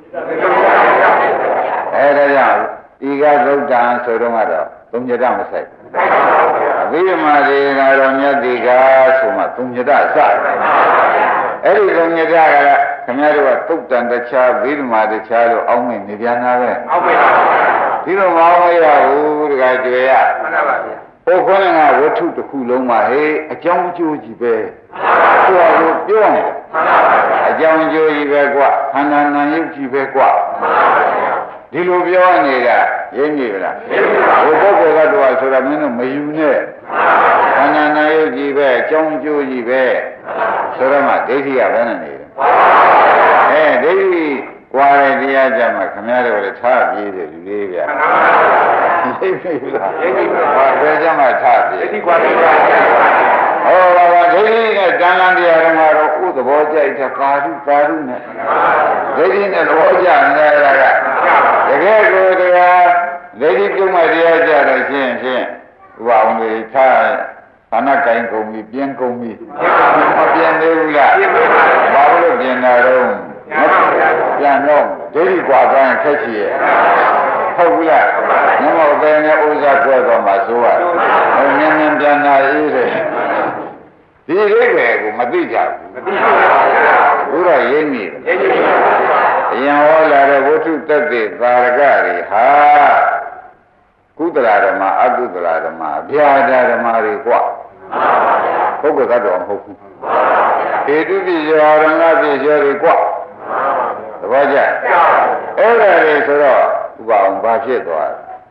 အဲဒါကြောင့်ဒီကသုတ်တံဆိုတော့ကတော့သုံးညတမဆိုင်အဘိဓမ္မာဒေနာတော်မြတ်ဒီကဆိုမှသုံးညတစအဲ့ဒီသုံးညတကလည်းခင်ဗျားတို့ကသုတ်တံတခြားဘိဓမ္မာတခြားလို့အောင်းမင်းနေပြန်တာပဲအောက်ပါပါဒီလိုမအောင်မရဘူးတခါကြွယ်ရမှန်ပါပါဗျာဟိုခေါင်းကဝတ္ထုတစ်ခုလုံးမှာဟေးအကြောင်းကျိုးကြီးပဲသူကကိုပြောနေတယ်အကြောင်းကျိုးကြီးပဲကွခန္ဓာနာယုတ်ကြီးပဲကွဒီလိုပြောနေတာရင်းနေလားဟိုပုဂ္ဂိုလ်ကတော့ဆိုတာမင်းတို့မယူနဲ့ခန္ဓာနာယုတ်ကြီးပဲအကြောင်းကျိုးကြီးပဲဆိုတော့မှဒိဋ္ဌိကဘယ်နဲ့နေလဲအဲဒိဋ္ဌိကွာတဲ့တရားကြမှာခင်ဗျားတို့လည်းထားပြေးတယ်လူလေးဗျာသိပြီလားသိပြီပါဘယ်ကြမှာထားပြေးဒိဋ္ဌိကွာတဲ့တရားဟောပါပါဒိဋ္ဌိနဲ့တန်လန်းတရားဓမ္မတော့ဥသဘောကြိုက်တဲ့ကာရုကာရုနဲ့ဒိဋ္ဌိနဲ့သဘောကြနေတာကတကယ်ကိုတရားဒိဋ္ဌိပြုံးမဲ့တရားကြတော့ရှင်းရှင်းဥပအောင်တွေထားဘာနာကိုင်းကုန်ပြီပြင်းကုန်ပြီမပြင်းသေးဘူးလားဘာလို့ပြင်းတာတော့ပြန်တော့ဒိဋ္ဌိကွာတိုင်းခက်ချီရဲ့ဟုတ်ဘူးလားမမဘယ်နဲ့ဥစ္စာကျွဲတော့မှဆိုရဟိုနင်းနင်းပြန်လာအေးတယ်ဒီအိဗယ်ကိုမသိကြဘူးမသိပါဘူးဘုရားရင်းမိတယ်ရင်းမိပါအရင်ဟောလာတဲ့ဝတ္ထုတသက်သာရကတွေဟာကုသလဓမ္မအကုသလဓမ္မအဗျာဒဓမ္မတွေကွာပုဂ္ဂိုလ်ကတော့မဟုတ်ဘူးဟေတုပိစ္ဆာရဏပိစ္ဆာတွေကွာသဘောကျအဲ့ဒါလေဆိုတော့ဥပအောင်ဘာဖြစ်သွား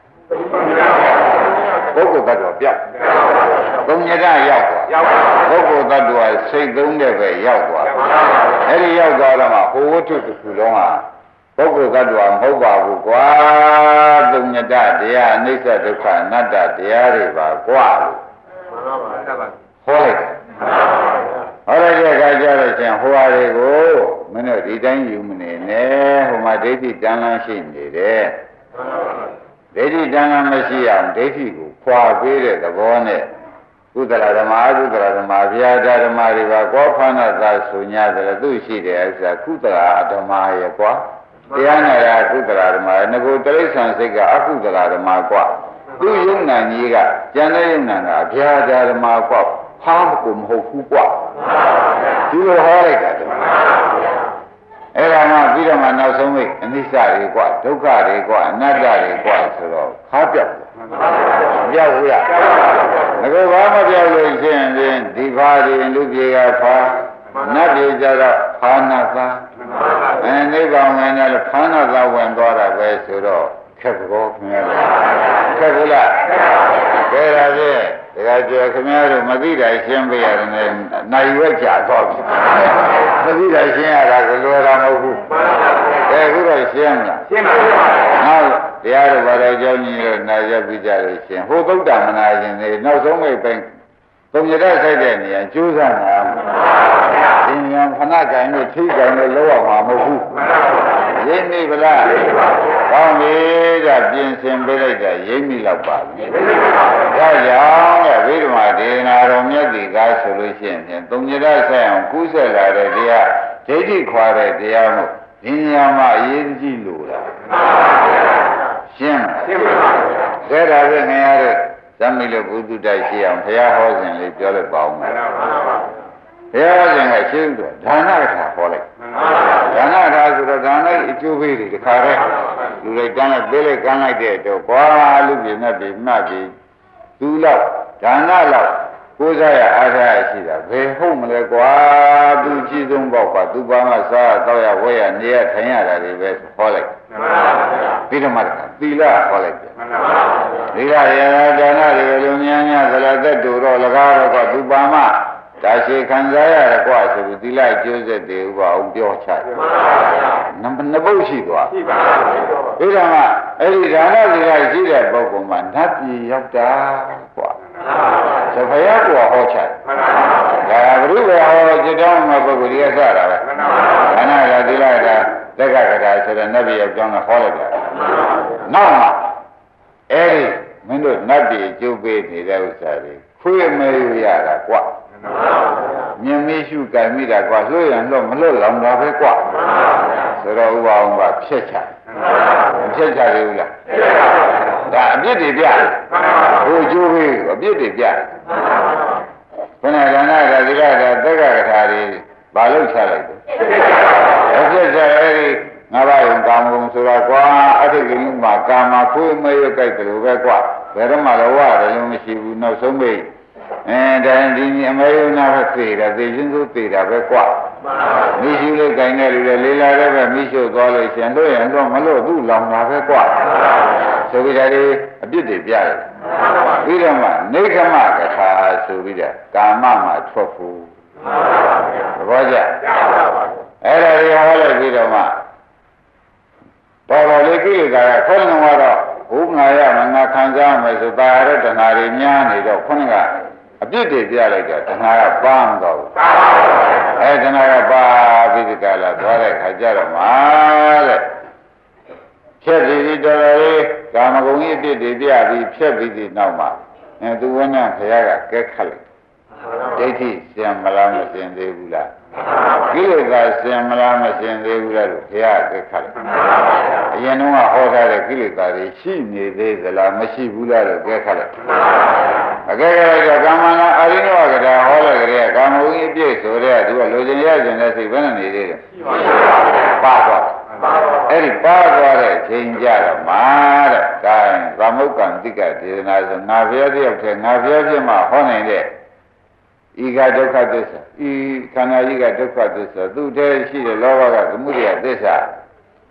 ပုဂ္ဂိုလ်တ attva ပြောက်သုံးညတရောက်သွားပုဂ္ဂိုလ်တ attva စိတ်သုံးတဲ့ပဲရောက်သွားအဲ့ဒီရောက်သွားတော့မှဟိုဝတ္ထုတစ်ခုလုံးဟာပုဂ္ဂိုလ်တ attva မဟုတ်ပါဘူးကွာသုံးညတတရားအနိစ္စဒုက္ခအနတ္တတရားတွေပါကွာလို့ဟောလိုက်ဟောလိုက်တဲ့အခါကျတော့ချင်းဟိုဟာတွေကိုမင်းတို့ဒီတိုင်းယူမနေနဲ့ဟိုမှာဒိဋ္ဌိတန်လန်းရှိနေတယ်ဒိဋ္ဌိတန်လန်းမရှိအောင်ဒိဋ္ဌိကိုခွာပေးတဲ့သဘောနဲ့ကုသလဓမ္မအကုသလဓမ္မဗျာဒဓမ္မတွေပါကောဖဏသာဆို냐တယ်သူရှိတယ်ဥစ္စာကုသလဓမ္မရဲ့ကွာတရားနာရကုသလဓမ္မငကိုတိရစ္ဆာန်စိတ်ကအကုသလဓမ္မကွာသူယုံနာကြီးကကျန်တဲ့ယုံနာကဗျာဒဓမ္မကွာဟာမကိုမဟုတ်ဘူးကွာဒီလိုဟောလိုက်တာအဲ့ဒါမှပြီးတော့မှနောက်ဆုံးမိတ်အနိစ္စတွေကွာဒုက္ခတွေကွာအနတ္တတွေကွာဆိုတော့ခါပြောက်ပြောက်ဘူးလားငါကဘာမပြောက်လို့ရှိရင်ဒီဖာတွေလူပြေကဖာနတ်ပြေကြတော့ဖာနာသာအဲနိဗ္ဗာန်ဝင်တယ်ဖာနာသာဝင်သွားတာပဲဆိုတော့ခက်ကောခင်ဗျာခက်ဘူးလားကဲဒါဖြင့်ဒါကြွယ်ခင်ဗျားတို့မသိတာရှင်းပြရတယ်နဲ့နိုင်ရွက်ကြတော့ပြီမသိတာရှင်းရတာကလွယ်တာမဟုတ်ဘူးကဲအခုတော့ရှင်းမလားရှင်းပါပြီနောက်တရားတော်ဘာတော်ကြောင့်ကြီးလို့နာရက်ပြီးကြလို့ရှင်းဟိုသုဒ္ဓမနာရှင်တွေနောက်ဆုံးမိတ်ပိုင်းသုံးရတဲ့ဆိုင်တဲ့နေရာကျိုးစားတာဒီဉာဏ်ခဏကံနဲ့ထိကံနဲ့လောက်အောင်မဟုတ်ဘူးရင်းမိဗလားကောင်းပြီဒါပြင်ဆင်ပေးလိုက်တာရင်းမိတော့ပါပြီဒါကြောင့်လေဝိဓမ္မာဒေနာတော်မြတ်ဒီကားဆိုလို့ရှိရင်ဖြင့်သုံးရတဲ့ဆိုင်အောင်ကူးဆက်လာတဲ့တရားဒိဋ္ဌိခွာတဲ့တရားမို့ဒီဉာဏ်မှာအရေးကြီးလို့လားရှင်းရှင်းပါပါဒါဒါပဲငရတဲ့ဇမီလို့ဘုသူတိုက်ရှိအောင်ဘုရားဟောစဉ်လေးပြောလိုက်ပါဦးမယ်ဘုရားဟောစဉ်ကရှင်းတယ်ဒါနကထာဟောလိုက်ဒါနကထာဆိုတော့ဒါနအကျိုးပေးတယ်တခါတည်းလူတွေကမ်းလိုက်ပေးလိုက်ကမ်းလိုက်တဲ့တော့ဘာလူပြင်းနဲ့ပြမှတ်ပြီးသူလောက်ဒါနလောက်ကိုးစားရအားထားရရှိတာဘယ်ဟုတ်မလဲကွာသူကြည့်ဆုံးပေါ့ကွာသူဘာမှစားတော့ရဝဲရနေရထိုင်ရတာတွေပဲဟောလိုက်ပြီးတော့မှသီလဟောလိုက်တယ်သီလရဒါနတွေလူများများသလသက်တူတော့လကားတော့ကသူပါမဒါရှိခံစားရရကွာဆိုပြီးသီလကျိုးဆက်တွေဥပအောင်ပြောချတယ်နံပါတ်နှစ်ပုဒ်ရှိသွားရှိပါဘူးပြီးတော့မှအဲ့ဒီဒါနသီလရှိတဲ့ပုဂ္ဂိုလ်မှာနတ်ပြည်ရောက်တာကွာဆိုဘုရားကဟောချတယ်ဒါဘုရားဟောจิตတော်မှာပုဂ္ဂိုလ်ကြီးကစတာပဲဒါနကသီလကတက္ကကထာဆိုတဲ့နတ်ပြည်ရောက်ကြောင်းကဟောလိုက်တာနောက်မှအဲ့ဒီမင်းတို့နတ်ပြည်ကျုပ်ပေးနေတဲ့ဥစ္စာတွေခွေးမဲရတာကွာမြင်မရှိကြိုင်မိတာကွာလွတ်ရင်လွတ်မလွတ်လောင်တာပဲကွာဆိုတော့ဥပအောင်ကဖြက်ချဖြက်ချရဘူးလားဒါအပြစ်တွေပြဟိုကျိုးပေးအပြစ်တွေပြခဏကဏကသီလကတက္ကကထာတွေဘာလို့ချလိုက်တယ်အပြစ်ချအဲ့ဒီငါးပါးယုံကာမဂုဏ်ဆိုတာကွာအဋ္ဌကိဉ္မာကာမခွေးမဲရွက်ကြိုက်တယ်လို့ပဲကွာဘယ်တော့မှလည်းဝရတယ်လို့မရှိဘူးနောက်ဆုံးမိတ်အဲဒါဒီအမေယုံနာပဲသိတာသိချင်းစိုးသိတာပဲကွာမိရှိလေးကြိုင်တဲ့လူတွေလေးလာတဲ့ပဲမိရှို့သွားလို့ရှင်လို့ရင်တော့မလို့သူ့လောင်တာပဲကွာဆိုပြီးဒါတွေအပြစ်တွေပြတယ်ပြီးတော့မှနေခမကထာဆိုပြီးတော့ကာမမှာထွက်ဖို့သဘောကျအဲ့ဒါတွေဟောလိုက်ပြီးတော့မှတော်တော်လေးကိလေသာကခေါင်းကတော့ဘုငါရမငါခံစားမယ်ဆိုတာရတဲ့တဏှာတွေများနေတော့ခေါင်းကအပြစ်တွေပြလိုက်တော့တဏှာကပန်းတော့အဲတဏှာကပါပြီးဒီကလာသွားတဲ့ခါကျတော့မှတဲ့ဖြက်ပြီးဒီတော်တော်လေးကာမဂုဏ်ကြီးအပြစ်တွေပြပြီးဖြက်ပြီးဒီနောက်မှာအဲသူဝဏ္ဏခရကကဲခတ်လိုက်ဒိဋ္ဌိစင်မလားမစင်သေးဘူးလားကိလေသာစင်မလားမစင်သေးဘူးလားလို့ဘုရားကခတ်လိုက်အရင်တုန်းကဟောထားတဲ့ကိလေသာတွေရှိနေသေးသလားမရှိဘူးလားလို့ကဲခတ်လိုက်အကဲကဲကာမနာအရိနောကထာဟောလိုက်ကြတဲ့ကာမဝိအပြည့်ဆိုတဲ့သူကလိုချင်ရခြင်းနဲ့စိတ်ဘယ်နဲ့နေသေးတယ်ပါသွားအဲ့ဒီပါသွားတဲ့ချိန်ကြတော့မှာတဲ့ဒါသမုက္ကံတိကဒေသနာဆိုငါဘုရားတယောက်တည်းငါဘုရားပြမဟောနိုင်တဲ့ဤကဒုက္ခသစ္စာဤခန္ဓာကြီးကဒုက္ခသစ္စာသူတည်းရှိတဲ့လောဘကသမုဒယသစ္စာဒီ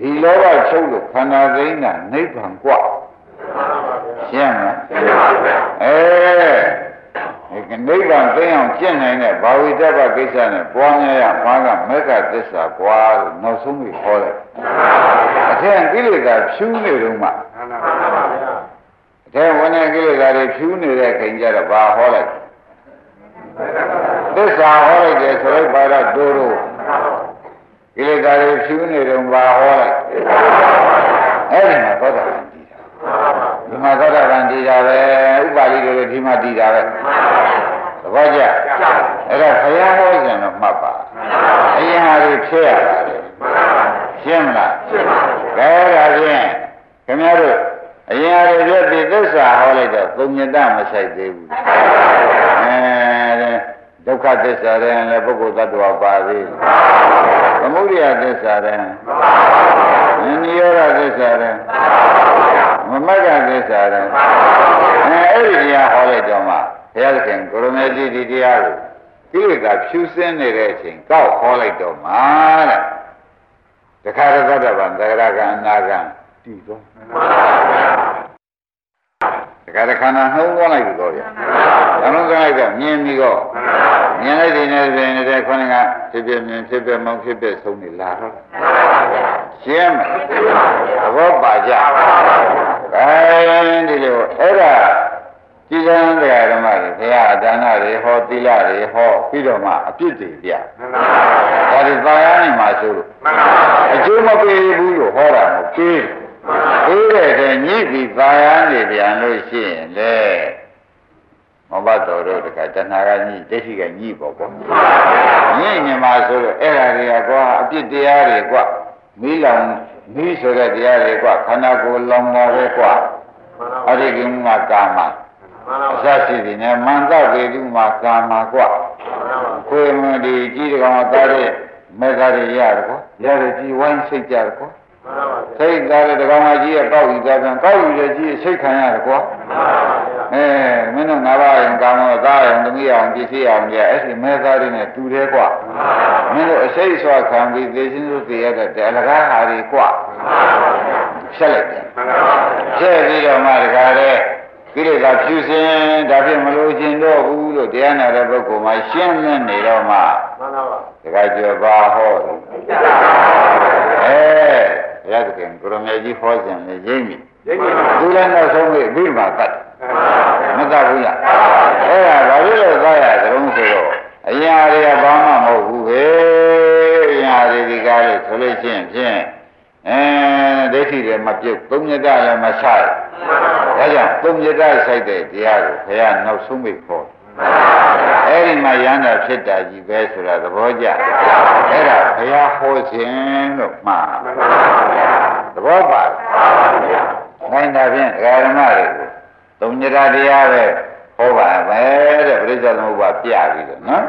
ဒီလောဘချုပ်လို့ခန္ဓာသိမ်းတာနိဗ္ဗာန်กว่าရှင်းမလားရှင်းပါဗျာအဲနိဗ္ဗာန်သိအောင်ကျင့်နိုင်တဲ့ဘာဝိတ္တပကိစ္စနဲ့ပွားများရဘာကမေဃသစ္စာกว่าလို့နောက်ဆုံးပြီးဟောလိုက်အထက်ကိလေသာဖြူးနေတော့မှအထက်ဝင်တဲ့ကိလေသာတွေဖြူးနေတဲ့ခင်ကြတော့ဘာဟောလိုက်သစ္စာဟောလိုက်တယ်ဆိုလိုက်ပါတော့တို့တို့ကိလေသာတွေဖြူးနေတော့ဘာဟောလိုက်အဲ့ဒီမှာသောတာပန်တည်တာဒီမှာသောတာပန်တည်တာပဲဥပါလိတွေဒီမှာတည်တာပဲသဘောကျအဲ့ဒါဘုရားဟောကြံတော့မှတ်ပါအရင်ဟာတွေဖြစ်ရတာလေရှင်းမလားရှင်းပါဘူးဒါဒါဖြင့်ခင်ဗျားတို့အရင်ဟာတွေပြည့်သစ္စာဟောလိုက်တော့သုံးညတမဆိုင်သေးဘူးအဲဒုက္ခသစ္စာတဲ့လည်းပုဂ္ဂိုလ်သတ္တဝါပါသေးသမုဒိယသစ္စာတဲ့နိရောဓသစ္စာတဲ့မမဂ္ဂသစ္စာတဲ့အဲအဲ့ဒီတရားဟောလိုက်တော့မှဘုရားသခင်ကိုရမေကြီးဒီတရားကိုကိလေသာဖြူစင်းနေတဲ့အချိန်ကောက်ဟောလိုက်တော့မှတဲ့တခါတသတ္တဗံသဂရကံအနာကံတည်သွားတခါတခါနာနှုံးသွားလိုက်ပြီတော့ဗျာနှုံးသွားလိုက်တော့မြင်ပြီးတော့မြင်လိုက်တဲ့နေရာနေတဲ့ခေါင်းကဖြစ်ဖြစ်မြင်ဖြစ်ဖြစ်မောင်းဖြစ်ဖြစ်ဆုံးနေလာတော့ရှင်းမလားဘောပါကြအဲဒီလိုအဲ့ဒါကြည်စံတရားဓမ္မတွေဘုရားဒါနတွေဟောသီလတွေဟောပြီးတော့မှအပြစ်တွေပြဒါဒီသာယာနေမှာဆိုလို့အကျိုးမပေးဘူးလို့ဟောတာမဟုတ်ပေးပေးတဲ့တည်းညှိပြီးသာယာနေပြန်လို့ရှိရင်လေမဘတော်တို့တခါတဏှာကညှိဒိဋ္ဌိကညှိပေါ့ပေါ့ညှိနေမှာဆိုလို့အဲ့ဒါတွေကကွာအပြစ်တရားတွေကွာမီးလောင်မီးဆိုတဲ့တရားတွေကွာခန္ဓာကိုယ်လောင်လာပဲကွာအဲ့ဒီကိမကာမအစရှိသည်နဲ့မန္တဝေတုမှာကာမကွာခွေမဒီကြီးတကောင်သားတဲ့မေဃတွေရတယ်ကွာရတယ်ကြီးဝိုင်းစိတ်ကြတယ်ကွာစိတ်သားတဲ့တကောင်ကြီးရဲ့ကောက်ယူကြပြန်ကောက်ယူတဲ့ကြီးစိတ်ခံရတယ်ကွာအဲမင်းတို့ငါးပါးရင်ကာမောသားရင်သမီးအောင်ပြည့်စည်အောင်ကြအဲ့ဒီမေဃတွေနဲ့တူတယ်ကွာမင်းတို့အစိတ်ဆွခံပြီးသေခြင်းစုတည်ရတဲ့အလကားဟာတွေကွာဖြတ်လိုက်တယ်ဖြတ်ပြီးတော့မှတခါတည်းကိလေသာဖြူစင်ဒါဖြင့်မလို့ခြင်းတော့ဘူးလို့တရားနာတဲ့ပုဂ္ဂိုလ်မှာရှင်းလင်းနေတော့မှမှန်ပါပါတခါကျော်ပါဟောတယ်အဲဘုရားသခင်ကိုရမေကြီးဟောခြင်းလေရိမ့်ပြီရိမ့်ပြီသူလည်းနောက်ဆုံးပြီးပြီးမှတတ်မတတ်ဘူးလားအဲ့ဒါဘာလို့လဲသားရသလုံးဆိုတော့အရာတွေကဘာမှမဟုတ်ဘူးပဲအရာတွေဒီကားလို့ဆိုလို့ရှိရင်ဖြင့်အဲဒိဋ္ဌိတွေမပြုတ်သုံးညတလည်းမဆိုင်ဒါကြောင့်သုံးညတဆိုင်တဲ့တရားကိုဘုရားနောက်ဆုံးမိခေါ်အဲ့ဒီမှာရဟန္တာဖြစ်တာကြီးပဲဆိုတာသဘောကျအဲ့ဒါဘုရားဟောခြင်းလို့မှားသဘောပါနိုင်တာဖြင့်ဓမ္မတွေကိုသုံးညတတရားပဲဟောပါပဲတဲ့ပြိဿသမုပ္ပါပြပြီးတော့နော်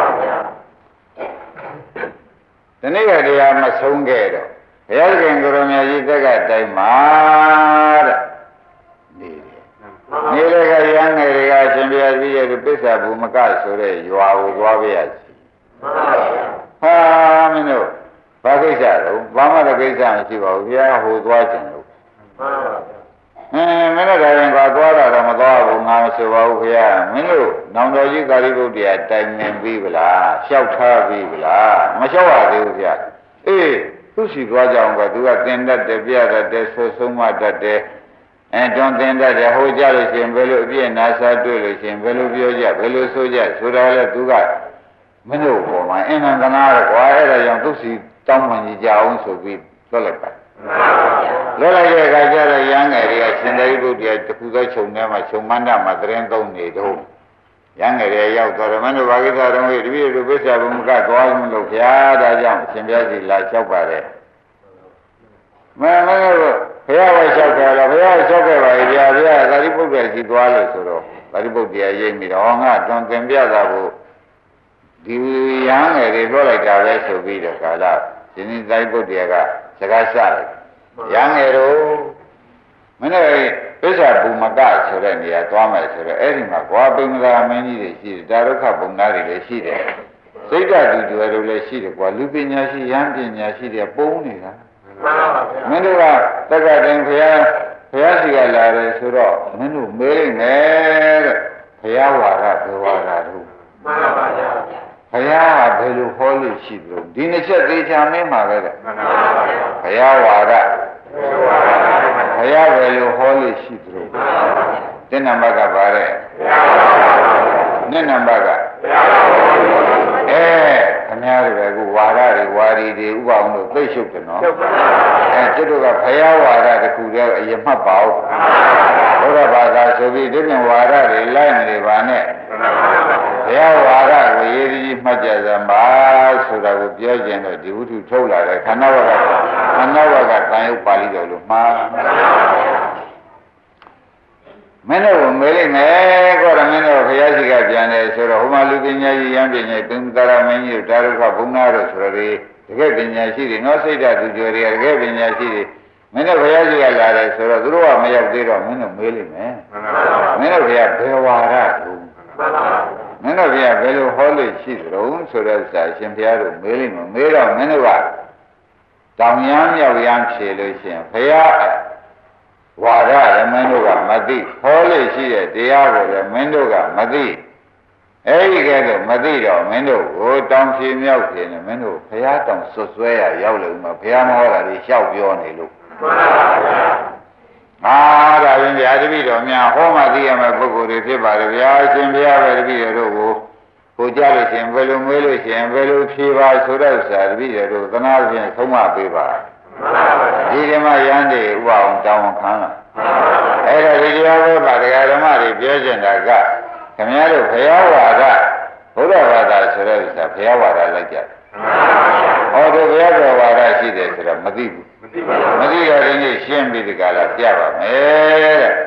ဒီနေ့ကတရားမဆုံးခဲ့တော့ဘုရားခင်ကိုရမေကြီးတက်ကတိုင်းမှာတဲ့နေတယ်နေတဲ့ကရဟန်းငယ်တွေကရှင်ဘုရားကြီးရဲ့ပစ္စာဘူမကဆိုတဲ့ရွာကိုသွားပြရစီဟာမင်းတို့ဘာကိစ္စတော့ဘာမှတော့ကိစ္စမရှိပါဘူးဘုရားဟိုသွားခြင်းလို့အင်းမင်းတို့ကရင်ကွာသွားတာတော့မသွားဘူးငါမဆိုပါဘူးခင်ဗျာမင်းတို့နောင်တော်ကြီးကာရိပုတ္တရာတိုင်မြင်ပြီးဗလားလျှောက်ထားပြီးဗလားမလျှောက်ရသေးဘူးဗျာအေးသူရှိသွားကြအောင်ကသူကသင်တတ်တယ်ပြတတ်တယ်ဆိုဆုံးမတတ်တယ်အဲတွန်းသင်တတ်တယ်ဟိုကြလို့ရှိရင်ဘယ်လိုအပြည့်နာစာတွေ့လို့ရှိရင်ဘယ်လိုပြောကြဘယ်လိုဆိုကြဆိုတာလဲသူကမင်းတို့ပေါ်မှာအင်္ဂန္တနာတော့ကွာအဲ့ဒါကြောင့်သူရှိတောင်းပန်ကြကြအောင်ဆိုပြီးလွတ်လိုက်ပါလွတ်လိုက်တဲ့အခါကျတော့ရဟန်းငယ်တွေကရှင်သာရိပုတ္တရာတခုသောခြုံထဲမှာခြုံမန္တမှာသရင်သုံးနေတော့ရဟန်းငယ်တွေရောက်သွားတယ်မင်းတို့ဘာကိစ္စတုံးလေးတပည့်တို့ပစ္စာဘုံကသွားမလို့ဗျာဒါကြောင့်ရှင်ဘုရားကြီးလာလျှောက်ပါတယ်မင်းမင်းတို့ဘုရားဝဲလျှောက်ကြတော့ဘုရားလျှောက်ခဲ့ပါရဲ့ဗျာဘုရားသာရိပုတ္တရာကြီးသွားလို့ဆိုတော့သာရိပုတ္တရာရိပ်ပြီးတော့ငါတွန်သင်ပြတာကိုဒီရဟန်းငယ်တွေပြောလိုက်တာပဲဆိုပြီးတော့ကာလရှင်သာရိပုတ္တရာကစကားဆလိုက်ရဟန်းငယ်တို့မင်းတို့ပစ္စာဘူမကဆိုတဲ့နေရာသွားမယ်ဆိုတော့အဲ့ဒီမှာဘွာပိမသာမင်းကြီးတွေရှိတယ်ဒါရုခဘုံသားတွေလည်းရှိတယ်စိတ်ဓာတ်တူတွေလည်းရှိတယ်ကွာလူပညာရှိရဟန်းပညာရှိတွေပုံနေတာမင်းတို့ကတက္ကသိုလ်ဘုရားဘုရားရှိခိုးလာတယ်ဆိုတော့မင်းတို့မေးလိုက်မယ်တဲ့ဘုရားဝါဒဘယ်ဝါဒတို့မှန်ပါပါဗျာဘုရားကဘယ်လိုဟောလို့ရှိသလဲဒီနှစ်ချက်သေးချာမင်းမှာပဲတဲ့မှန်ပါပါဗျာဘုရားဝါဒဘုရားဘယ်လိုဟောလို့ရှိသလဲတဲ့နံပါတ်ကပါတဲ့နှစ်နံပါတ်ကအဲခင်ဗျားတို့ကဝါဒတွေဝါဒီတွေဥပအောင်လို့သိရှုပ်တယ်နော်အဲကျွတ်တို့ကဘုရားဝါဒတခုတည်းအရင်မှတ်ပါဦးဘုရားဘာသာဆိုပြီးဒီပြင်ဝါဒတွေလိုက်နေပါနဲ့ဘုရားဝါဒကိုရေးကြီးမှတ်ကြစမ်းပါဆိုတာကိုပြောကျင်တော့ဒီဝိထုထုတ်လာတယ်ခန္ဓာဝကခန္ဓာဝကတန်ရုပ်ပါဠိတော်လို့မှားမင်းတို့မေးလိုက်မယ်ကောရမင်းတို့ဘုရားရှိခိုးပြန်တယ်ဆိုတော့ဟိုမှာလူပညာကြီးရံပညာသင်္သာရမင်းကြီးတို့တာရုခဘုံနာတို့ဆိုတော့ဒီတကယ်ပညာရှိတွေနော်စိတ်ဓာတ်သူကျော်တွေကတကယ်ပညာရှိတွေမင်းတို့ဘုရားရှိခိုးလာတယ်ဆိုတော့သူတို့ကမရောက်သေးတော့မင်းတို့မေးလိုက်မယ်မင်းတို့ဘုရားဘယ်ဝါဒတို့မင်းတို့ဘုရားဘယ်လိုဟောလို့ရှိသလဲဆိုတော့စာရှင်ဘုရားတို့မေးလိုက်မယ်မေးတော့မင်းတို့ကတောင်ရမ်းမြောက်ရမ်းဖြေလို့ရှိရင်ဘုရားဝါဒလည်းမင်းတို့ကမသိဟောလို့ရှိတဲ့တရားကိုလည်းမင်းတို့ကမသိအဲဒီကဲတော့မသိတော့မင်းတို့ကိုတောင်ဖြေမြောက်ဖြေနေမင်းတို့ဘုရားတောင်ဆွဆွဲရရောက်လို့မှဘုရားမဟောတာတွေလျှောက်ပြောနေလို့မှန်ပါဗျာအာဒါရင်ဗျာတပည့်တော်များဟောမှသိရမယ့်ပုဂ္ဂိုလ်တွေဖြစ်ပါတယ်ဗျာရှင်ဘုရားပဲတပည့်တော်တို့ကိုကိုကြလို့ရှင်ဘယ်လိုမွေးလို့ရှင်ဘယ်လိုဖြေပါဆိုတော့စာတပည့်တော်တို့သနာဖြင့်ဆုံးမပေးပါဒီဓမ္မရန်တွေဥပအောင်တောင်းခံလာအဲ့ဒါဒီတရားဘောပါတရားဓမ္မတွေပြောကျင်တာကခင်ဗျားတို့ဘုရားဝါဒဘုရားဝါဒဆိုတဲ့ဥစ္စာဘုရားဝါဒလိုက်ကြတယ်ဟောတို့ဘုရားတော်ဝါဒရှိတယ်ဆိုတော့မသိဘူးမသိပါဘူးမသိတော့ဒီနေ့ရှင်းပြီးဒီကလာပြပါမယ်တဲ့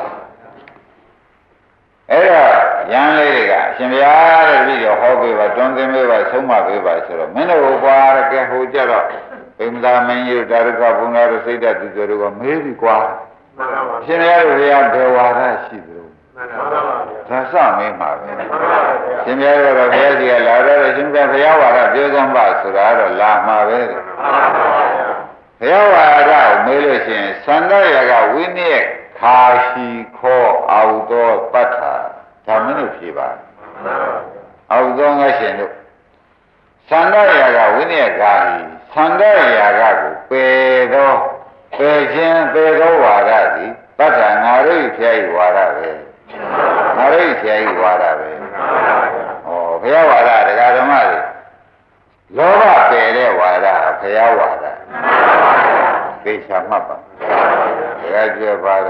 အဲ့တော့ရန်လေးတွေကအရှင်ဘုရားတဲ့ပြီးတော့ဟောပေးပါတွန်းသင်ပေးပါဆုံးမပေးပါဆိုတော့မင်းတို့ဘွားကဲဟိုကြတော့ဘိမသာမင်းကြီးတာရကဘုံတော်စိတ်ဓာတ်သူတို့ကမေးပြီကွာမှန်ပါပါရှင်ရတို့ဘုရားဘယ်ဝါဒရှိသလဲမှန်ပါပါဒါစမင်းပါပဲမှန်ပါပါရှင်ရတို့ဘုရားကြီးကလာတော့ရှင်ဘုရားဝါဒပြောစမ်းပါဆိုတာတော့လာမှာပဲမှန်ပါပါဘုရားဝါဒကိုမေးလို့ရှိရင်သန္တရကဝိနည်းခါရှိခောအောက်တော်ပတ္ထာဒါမင်းတို့ဖြေပါမှန်ပါပါအောက်တော်ငါရှင်တို့သန္တရကဝိနည်းခါရှိသန္တရာဂကိုပယ်သောပယ်ခြင်းပယ်သောဝါဒသည်ပဋ္ဌာငါတို့ဖြာဤဝါဒပဲငါတို့ဖြာဤဝါဒပဲဩဘုရားဝါဒတရားဓမ္မတွေလောဘပယ်တဲ့ဝါဒဘုရားဝါဒသိချာမှတ်ပါတရားကြွယ်ပါလေ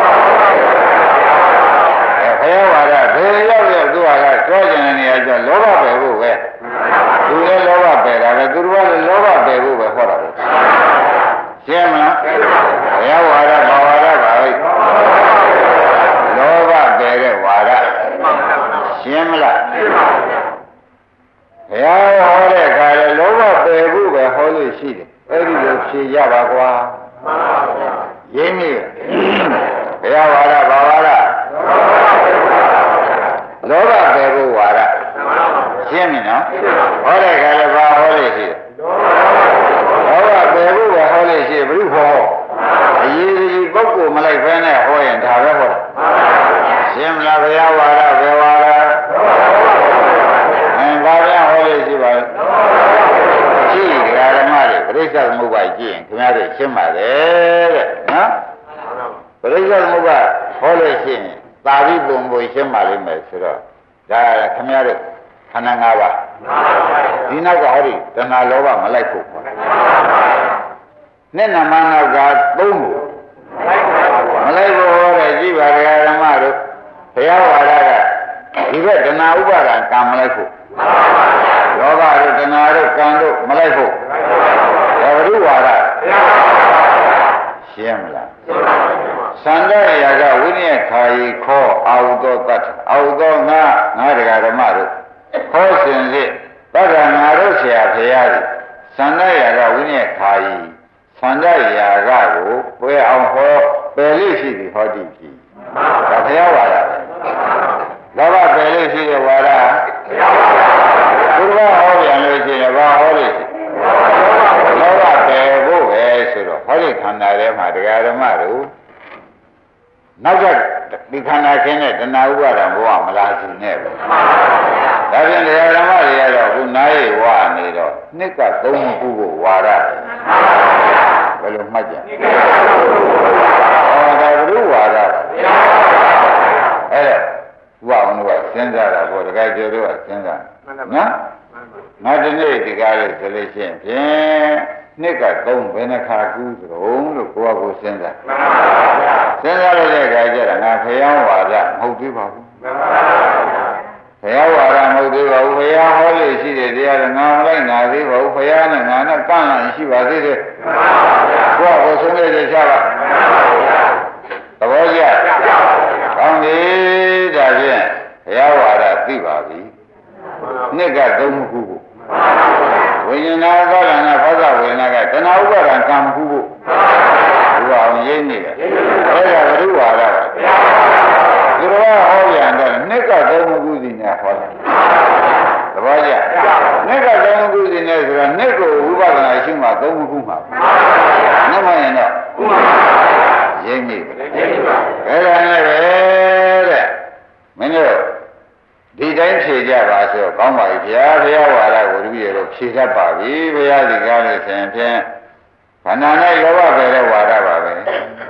အဲဘုရားဝါဒဘယ်ရောက်ရောက်သူကကြောကျင်တဲ့နေရာကျလောဘပယ်ဖို့ပဲသူလည်းလောဘပယ်တာပဲသူတို့ကလည်းလောဘပယ်ဖို့ပဲဟောတာပဲရှင်းမလားဘုရားဝါဒဘာဝါဒပါလဲလောဘပယ်တဲ့ဝါဒရှင်းမလားဘုရားဟောတဲ့အခါလဲလောဘပယ်ဖို့ပဲဟောလို့ရှိတယ်အဲ့ဒီလိုဖြေရပါကွာမှန်ပါဗျာရင်းနေဘုရားဝါဒဘာဝါဒလောဘပယ်ဖို့ဝါဒရှင်းပြီနော်ဟောတဲ့ခါလည်းဘာဟောလို့ရှိတယ်လောဘပယ်ဖို့ပဲဟောလို့ရှိဘုရုဟောအရေးကြီးပုဂ္ဂိုလ်မလိုက်ဖဲနဲ့ဟောရင်ဒါပဲဟောရှင်းမလားဘုရားဝါဒဘယ်ဝါဒအဲဘာပြန်ဟောလို့ရှိပါလဲရှိတရားဓမ္မတွေပြိဿသမုပ္ပါကြည့်ရင်ခင်ဗျားတို့ရှင်းပါတယ်တဲ့နော်ပြိဿသမုပ္ပါဟောလို့ရှိရင်သာဝိပုံကိုရှင်းပါလိမ့်မယ်ဆိုတော့ဒါခင်ဗျားတို့ခန္ဓာ၅ပါးဒီနောက်ကဟောဒီတဏှာလောဘမလိုက်ဖို့နဲ့နမနောက်ကသုံးဖို့မလိုက်ဖို့ဟောတယ်ကြည့်ပါတရားဓမ္မတို့ဘုရားဝါဒကဒီဘက်တဏှာဥပါဒံကံမလိုက်ဖို့လောဘတို့တဏှာတို့ကံတို့မလိုက်ဖို့ဒါဘုရုဝါဒရှင်းမလားသန္တရာကဝိနည်းခါယီခောအာဟုသောတတ်အာဟုသောငါငါတရားဓမ္မတို့ခောစဉ်စစ်တက္ကနာတို့ဆရာဖရာကြီးသန္တရာကဝိနည်းခါယီသန္တရာကကိုပွဲအောင်ဟောပယ်လို့ရှိပြီဟောတိပြီဒါဖရာဝါဒလောဘပယ်လို့ရှိတဲ့ဝါဒဘုရားဟောပြန်လို့ရှိရင်ဘာဟောလို့ရှိလောဘပယ်ဖို့ပဲနောက်ကဒီခန္ဓာခင်းတဲ့တဏှာဥပါဒံဘဝမလားရှိနဲ့ပဲဒါဖြင့်တရားဓမ္မတွေကတော့ခုနားရဝနေတော့နှစ်ကသုံးခုကိုဝါရဘယ်လိုမှတ်ကြဟောဒါဘုရုဝါရအဲ့ဒါဥပအောင်လို့စဉ်းစားတာပေါ့တခါကျော်တို့ကစဉ်းစားနော်နောက်တစ်နေ့ဒီကားလေးဆိုလို့ရှိရင်ဖြင့်နှစ်ကသုံးဘယ်နှခါကူးသရုံလို့ကိုယ့်အကိုစဉ်းစားစဉ်းစားလို့တဲ့အခါကျတော့ငါဖျားဝါဒမဟုတ်သေးပါဘူးဖျားဝါဒမဟုတ်သေးပါဘူးဖျားဟောလို့ရှိတဲ့တရားကငါမလိုက်နာသေးပါဘူးဖျားနဲ့ငါနဲ့ကန့်လန့်ရှိပါသေးတယ်ကိုယ့်အကိုဆုံးဖြတ်ချက်ချပါသဘောကျကောင်းပြီဒါဖြင့်ဘုရားဝါဒသိပါပြီနှစ်ကသုံးခုကိုဝိညာဏသောလနာဖောဇဝေဒနာကတဏှာဥပါဒံကံခုကိုဘုရားအောင်ရင်းနေတယ်အဲ့ဒါဘုရုဝါဒပါသူတော်ဟောပြန်တော့နှစ်ကသုံးခုစီညာဟောတယ်သဘောကျနှစ်ကသုံးခုစီနဲ့ဆိုတော့နှစ်ကိုဝိပဿနာရှိမှသုံးခုမှာနှစ်မရင်တော့ရင်းနေတယ်အဲ့ဒါနဲ့ပဲတဲ့မင်းတို့ဒီတိုင်းဖြေကြပါဆိုကောင်းပါပြီဗျာဘုရားဝါဒကိုတပည့်တော်ဖြေတတ်ပါပြီဘုရားဒီကားလို့ဆိုရင်ဖြင့်ခန္ဓာနဲ့လောဘပဲတဲ့ဝါဒပါပဲ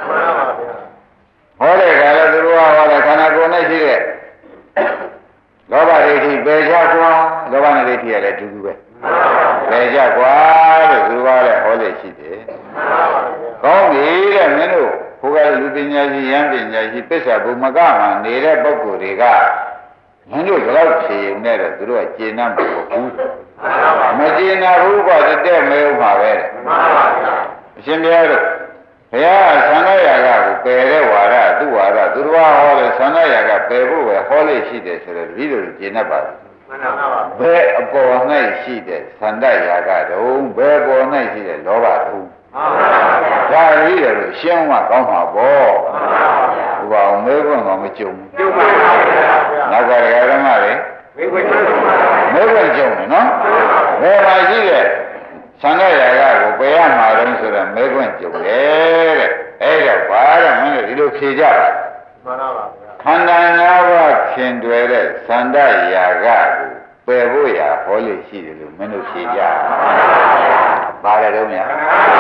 ဟောတဲ့ခါလဲသူတို့ကဟောတဲ့ခန္ဓာကိုယ်နဲ့ရှိတဲ့လောဘဒိဋ္ဌိပယ်ကြကွာလောဘနဲ့ဒိဋ္ဌိကလည်းအတူတူပဲပယ်ကြကွာလို့သူတို့ကလည်းဟောလို့ရှိတယ်ကောင်းပြီတဲ့မင်းတို့ဘုရားလူပညာရှိယန္ပညာရှိပစ္စာဘုမကမှာနေတဲ့ပုဂ္ဂိုလ်တွေကမင်းတို့တော့ဖြေနေတယ်သူတို့ကကျေနပ်မှာဘူးမကျေနပ်ဘူးကတဲ့မဲဥပါပဲအရှင်ဘုရားတို့ဘုရားဆန္ဒရာဂကိုပယ်တဲ့ဝါဒသူ့ဝါဒသူတော်ဟောတဲ့ဆန္ဒရာဂပယ်ဖို့ပဲဟောလို့ရှိတယ်ဆိုတော့ဒီလိုကျေနပ်ပါဘူးဘယ်အပေါ်၌ရှိတဲ့ဆန္ဒရာဂတုံးဘယ်ပေါ်၌ရှိတဲ့လောဘတုံးဒါကြီးတယ်လို့ရှင်းမှကောင်းမှာပေါ့ဘုရားအောင်မဲခွန်းတော့မကြုံဘူးကြုံပါဘူးနောက်ကဓမ္မတွေမဲခွန်းကြုံမဲခွန်းကြုံတယ်နော်ဘယ်မှာရှိတဲ့ဆန္ဒရာဂကိုပယ်ရမှာတုံးဆိုတော့မဲခွန်းကြုံတယ်တဲ့အဲ့တော့ဘာလဲမင်းတို့ဒီလိုဖြေကြပါမှန်ပါပါဗျာခန္ဓာ၅ပါးခင်တွယ်တဲ့ဆန္ဒရာဂကိုပယ်ဖို့ရာဟောလို့ရှိတယ်လို့မင်းတို့ဖြေကြပါလေတော့များ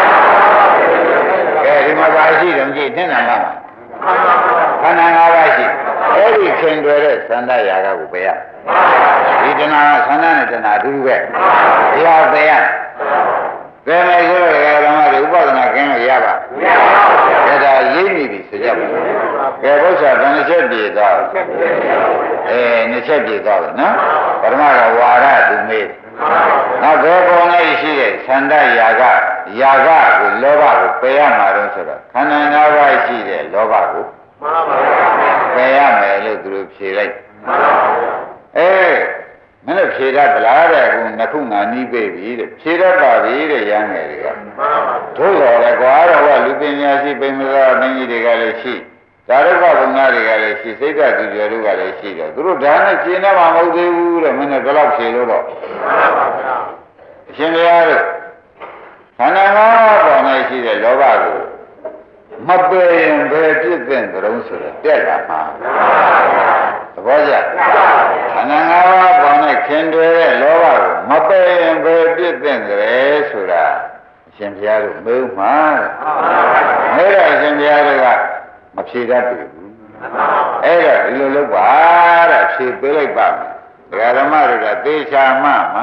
ကဲဒီမှာပါရှိတယ်ကြည့်သင်္နာမှာခန္ဓာ၅ပါးရှိအဲ့ဒီခင်တွယ်တဲ့သန္တရာဂကိုပယ်ရဒီတဏှာသန္တနဲ့တဏှာအတူတူပဲဒီဟာပယ်ရပယ်မယ်ဆိုတော့ဓမ္မတွေဥပဒနာကင်းလို့ရပါမရပါဘူးဒါရင်းနေပြီဆိုကြပါဦးကဲဘုရားဘယ်နှချက်ပြေသွားအဲနှစ်ချက်ပြေသွားပြီနော်ပထမကဝါရသူမေးနောက်ဘယ်ပုံနဲ့ရှိတဲ့သန္တရာဂရာဂကိုလောဘကိုပယ်ရမှာတော့ဆိုတော့ခန္ဓာ၅ပါးရှိတဲ့လောဘကိုမှန်ပါပါပယ်ရမယ်လို့သူတို့ဖြေလိုက်မှန်ပါပါအဲမင်းတို့ဖြေတတ်ဗလားတဲ့အခုနှစ်ခုငါနီးပေးပြီတဲ့ဖြေတတ်ပါပြီတဲ့ရမ်းငယ်တွေကမှန်ပါပါတို့တော်လေကွာတော့ကလူပညာရှိပိမသာမင်းကြီးတွေကလည်းရှိဒါရုပ်ကဘုံသားတွေကလည်းရှိစိတ်ဓာတ်သူတွေတို့ကလည်းရှိတယ်သူတို့ဒါနဲ့ကျင်နေမှာမဟုတ်သေးဘူးတဲ့မင်းတို့ဘယ်တော့ဖြေလို့တော့မှန်ပါပါအရှင်ဘုရားတို့ခန္ဓာ၅ပါးပေါ်၌ရှိတဲ့လောဘကိုမပယ်ရင်ဘယ်ပြစ်တဲ့တုံးဆိုတော့တက်လာမှာသဘောကျခန္ဓာ၅ပါးပေါ်၌ခင်တွယ်တဲ့လောဘကိုမပယ်ရင်ဘယ်ပြစ်တဲ့ကြဲဆိုတာအရှင်ဘုရားတို့မေးမှာမဲတော့အရှင်ဘုရားတို့ကမဖြေတတ်ဘူးအဲ့တော့ဒီလိုလုပ်ပါတဲ့ဖြေပေးလိုက်ပါမယ်ဓမ္မတွေကသေချာမှမှာ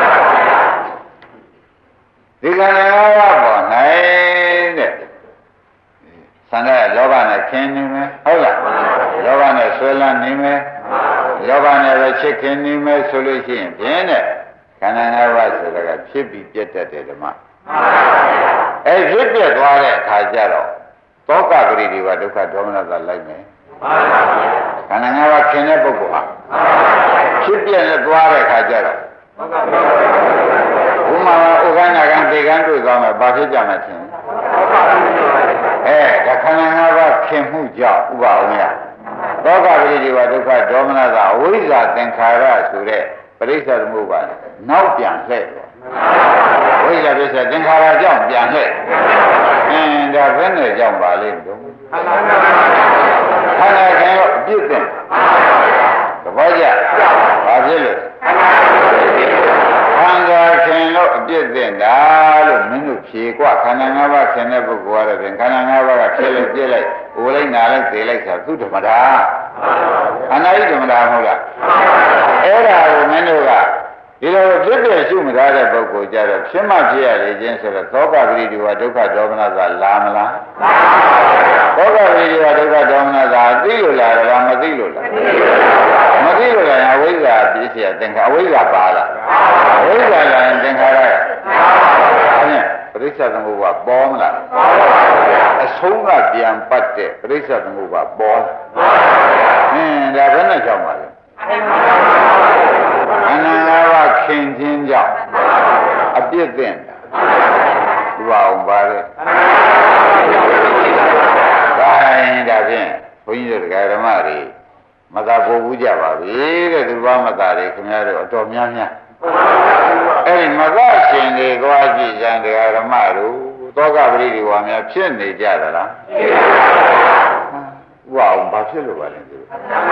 ဒီကံ၅ပါးပေါ်၌တဲ့သံဃာလောဘနဲ့ခင်နေမယ်ဟုတ်လားလောဘနဲ့ဆွဲလန်းနေမယ်လောဘနဲ့ပဲချစ်ခင်နေမယ်ဆိုလို့ရှိရင်ဖြင့်တဲ့ခန္ဓာ၅ပါးဆိုတာကဖြစ်ပြီးပြတ်တတ်တယ်ဓမ္မအဲဖြစ်ပြတ်သွားတဲ့အခါကျတော့သောကပရိဒီဝဒုက္ခဒေါမနသာလိုက်မယ်ခန္ဓာ၅ပါးခင်တဲ့ပုဂ္ဂိုလ်ဟာဖြစ်ပြတ်သွားတဲ့အခါကျတော့ဥမာဥက္ကဏကံဒေကံတွေ့သွားမယ်ဘာဖြစ်ကြမှာချင်းအဲဒါခန္ဓာ၅ပါးခင်မှုကြောင့်ဥပအောင်ရသောကပရိဒီဝဒုက္ခဒေါမနသာအဝိဇ္ဇာသင်္ခါရဆိုတဲ့ပရိစ္ဆေသမုပ္ပါဒ်နောက်ပြန်လှည့်တယ်ဝိဇ္ဇာပစ္စသင်္ခါရကြောင့်ပြန်လှည့်အင်းဒါဘယ်နဲ့ကြောင့်ပါလိမ့်တော့ခန္ဓာ၅ပါးခန္ဓာခင်လို့ပြည့်တဲ့သဘောကျဘာဖြစ်လို့ခန္ဓာခင်လို့အပြည့်တဲ့တာလို့မင်းတို့ဖြေกว่าခန္ဓာ၅ပါးခင်တဲ့ပုဂ္ဂိုလ်ကတော့ပြင်ခန္ဓာ၅ပါးကဖြစ်လိုက်ပြည့်လိုက်အိုလိုက်နာလိုက်သိလိုက်ဆိုသူဓမ္မတာအနာဣဓမ္မတာမဟုတ်လားအဲ့ဒါကိုမင်းတို့ကဒီလိုဖြစ်ပြရှုမထားတဲ့ပုဂ္ဂိုလ်ကြတော့ဖြစ်မှဖြစ်ရလေခြင်းဆိုတော့သောကပရိဒီဝဒုက္ခဒေါမနသာလာမလားသောကပရိဒီဝဒုက္ခဒေါမနသာသိလို့လားလားမသိလို့လားမသိလို့လားအဝိဇ္ဇာပြည့်စရာသင်္ခါအဝိဇ္ဇာပါလားအဝိဇ္ဇာလာရင်သင်္ခါရအဲ့ဒါပရိစ္ဆေသမုပ္ပါပေါ်မလားအဆုံးကပြန်ပတ်တဲ့ပရိစ္ဆေသမုပ္ပါပေါ်ဟင်းဒါဘယ်နဲ့ကြောက်ပါလဲအနန္တဝခင်ခြင်းကြောင့်အပြစ်သင့်တာဒီပါအောင်ပါလေဒါရင်ဒါဖြင့်ဘုန်းကြီးတို့တရားဓမ္မတွေမသာပို့ဘူးကြပါပြီတဲ့သူဘာမသာတွေခင်ဗျားတို့အတော်များများအဲ့ဒီမသာရှင်တွေကြွားကြည့်ကြံတရားဓမ္မတို့သောကပရိဒီဝါများဖြစ်နေကြသလားဥပအောင်ဘာဖြစ်လို့ပါလဲသူ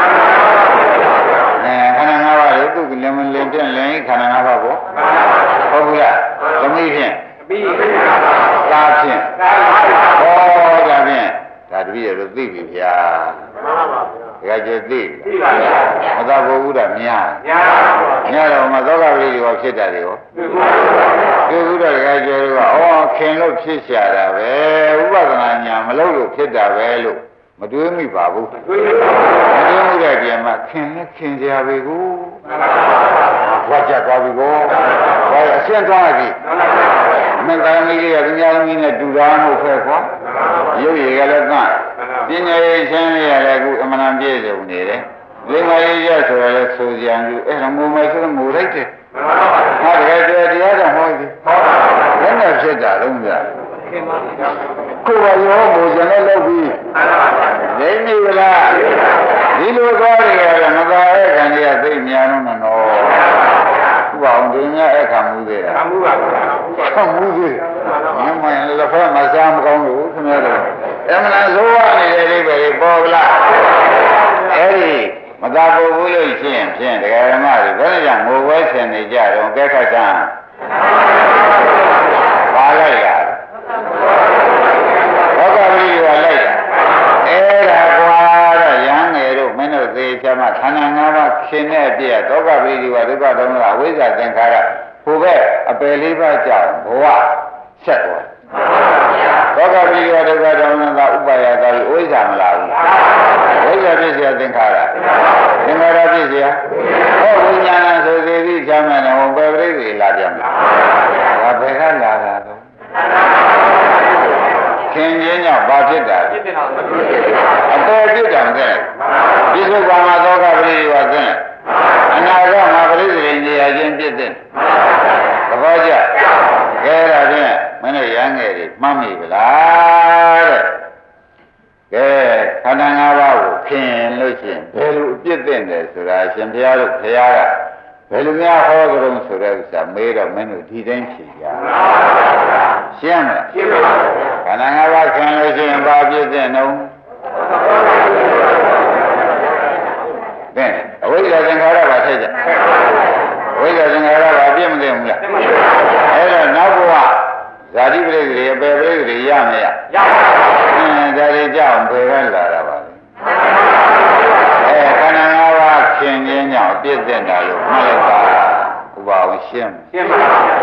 အဲခန္ဓာ၅ပါးလို့သူကလင်မလင်ပြင့်လင်ခန္ဓာ၅ပါးပေါ့ဟုတ်ဘူးလားသမီးဖြင့်သာဖြင့်ဟောဒါဖြင့်ဒါတပည့်ရတို့သိပြီဗျာတကယ်ကျသိပြီမသာဘုဟုတာများများတော့မသောကပရိဒီဝါဖြစ်တာတွေရောဒီဘုရားတကယ်ကျတော့ဩခင်လို့ဖြစ်ရှာတာပဲဥပဒနာညာမလုပ်လို့ဖြစ်တာပဲလို့မတွေးမိပါဘူးမတွေးမိတဲ့ပြန်မှာခင်နဲ့ခင်ကြပါဘူးဝါကြသွားပြီကောဘာအရှင်းသွားပြီမင်းသားမီးကြီးကသူများသမီးနဲ့တူတာမဟုတ်ဖဲကွာရုပ်ရည်ကလည်းကပညာရေးချင်းရလည်းအခုအမှန်ပြည့်စုံနေတယ်လင်္ကာရေးရဆိုရလဲဆိုကြံလူအဲ့ဒါငိုမယ်ဆိုတော့ငိုလိုက်တယ်ဟာတကယ်တရားတော်ဟောပြီဘယ်နဲ့ဖြစ်တာလုံးကြကိုယ်ကရောမိုးစံနဲ့လုပ်ပြီးနေပြီလားဒီလိုသွားရရတယ်မသာတဲ့ခံရသိများလုံးတော့ဥပအောင်ဒီများအခါမှုသေးတာအခါမှုပါအခါမှုသေးမမလည်းဖက်မစားမကောင်းလို့ခင်ဗျားတို့အမှန်ဆိုးရနေတဲ့အိဗယ်ပေါ်လားအဲ့ဒီမသာပို့ဘူးလို့ရှိရင်ဖြင့်တရားဓမ္မတွေဘယ်နဲ့ကြောင့်ငိုဝဲဆင်နေကြတော့ကဲခတ်ဆန်းပါလိုက်ရဘောကပရိဒီဝါလိုက်အဲ့ဒါကွာတော့ရဟန်းငယ်တို့မင်းတို့သေချာမှခန္ဓာ၅ပါးခင်တဲ့အပြည့်သောကပရိဒီဝါဒုက္ခဒေါမနအဝိဇ္ဇာသင်္ခါရဟိုဘက်အပယ်လေးပါးကြောင့်ဘဝဆက်သွားသောကပရိဒီဝါဒုက္ခဒေါမနကဥပါယတာပြီးဝိဇ္ဇာမလာဘူးဝိဇ္ဇာပြည့်စရာသင်္ခါရသင်္ခါရပြည့်စရာဟောဝိညာဏဆိုသေးပြီးချမ်းမယ်နဲ့ဟိုပယ်ပရိသေလာပြန်ပြီဒါဘယ်ကလာတာတော့ခင်ခြင်းကြောင့်ဘာဖြစ်တာဖြစ်တယ်တော့အပေါ်ဖြစ်တာမသိဘူးဒီစုကမှာသောကပရိဒီဝါသင်အနာဂတ်မှာပရိသေနေရာချင်းဖြစ်တဲ့သဘောကျကဲဒါဖြင့်မင်းတို့ရဟန်းငယ်တွေမှတ်မိဗလားတဲ့ကဲခန္ဓာ၅ပါးကိုခင်လို့ရှိရင်ဘယ်လိုအပြစ်တင်တယ်ဆိုတာရှင်ဘုရားတို့ဘုရားကဘယ်လိုများဟောကြုံဆိုတဲ့ဥစ္စာမေးတော့မင်းတို့ဒီတိုင်းဖြေကြရှင်းမလားရှင်းပါပါခန္ဓာ၅ပါးခင်လို့ရှိရင်ဘာပြစ်တင်တော့တဲ့အဝိဇ္ဇာသင်္ခါရပါထည့်ကြဝိဇ္ဇာသင်္ခါရပါပြစ်မသိဘူးလားအဲ့တော့နောက်ဘဝဇာတိပရိသေအပေပရိသေရမရရပါဘူးအင်းဒါတွေကြောင့်ဘယ်ကလာတာပါလဲအဲခန္ဓာ၅ပါးခင်ခြင်းကြောင့်ပြည့်တဲ့တာလို့မှတ်လိုက်ပါဥပအောင်ရှင်းရှင်းပါ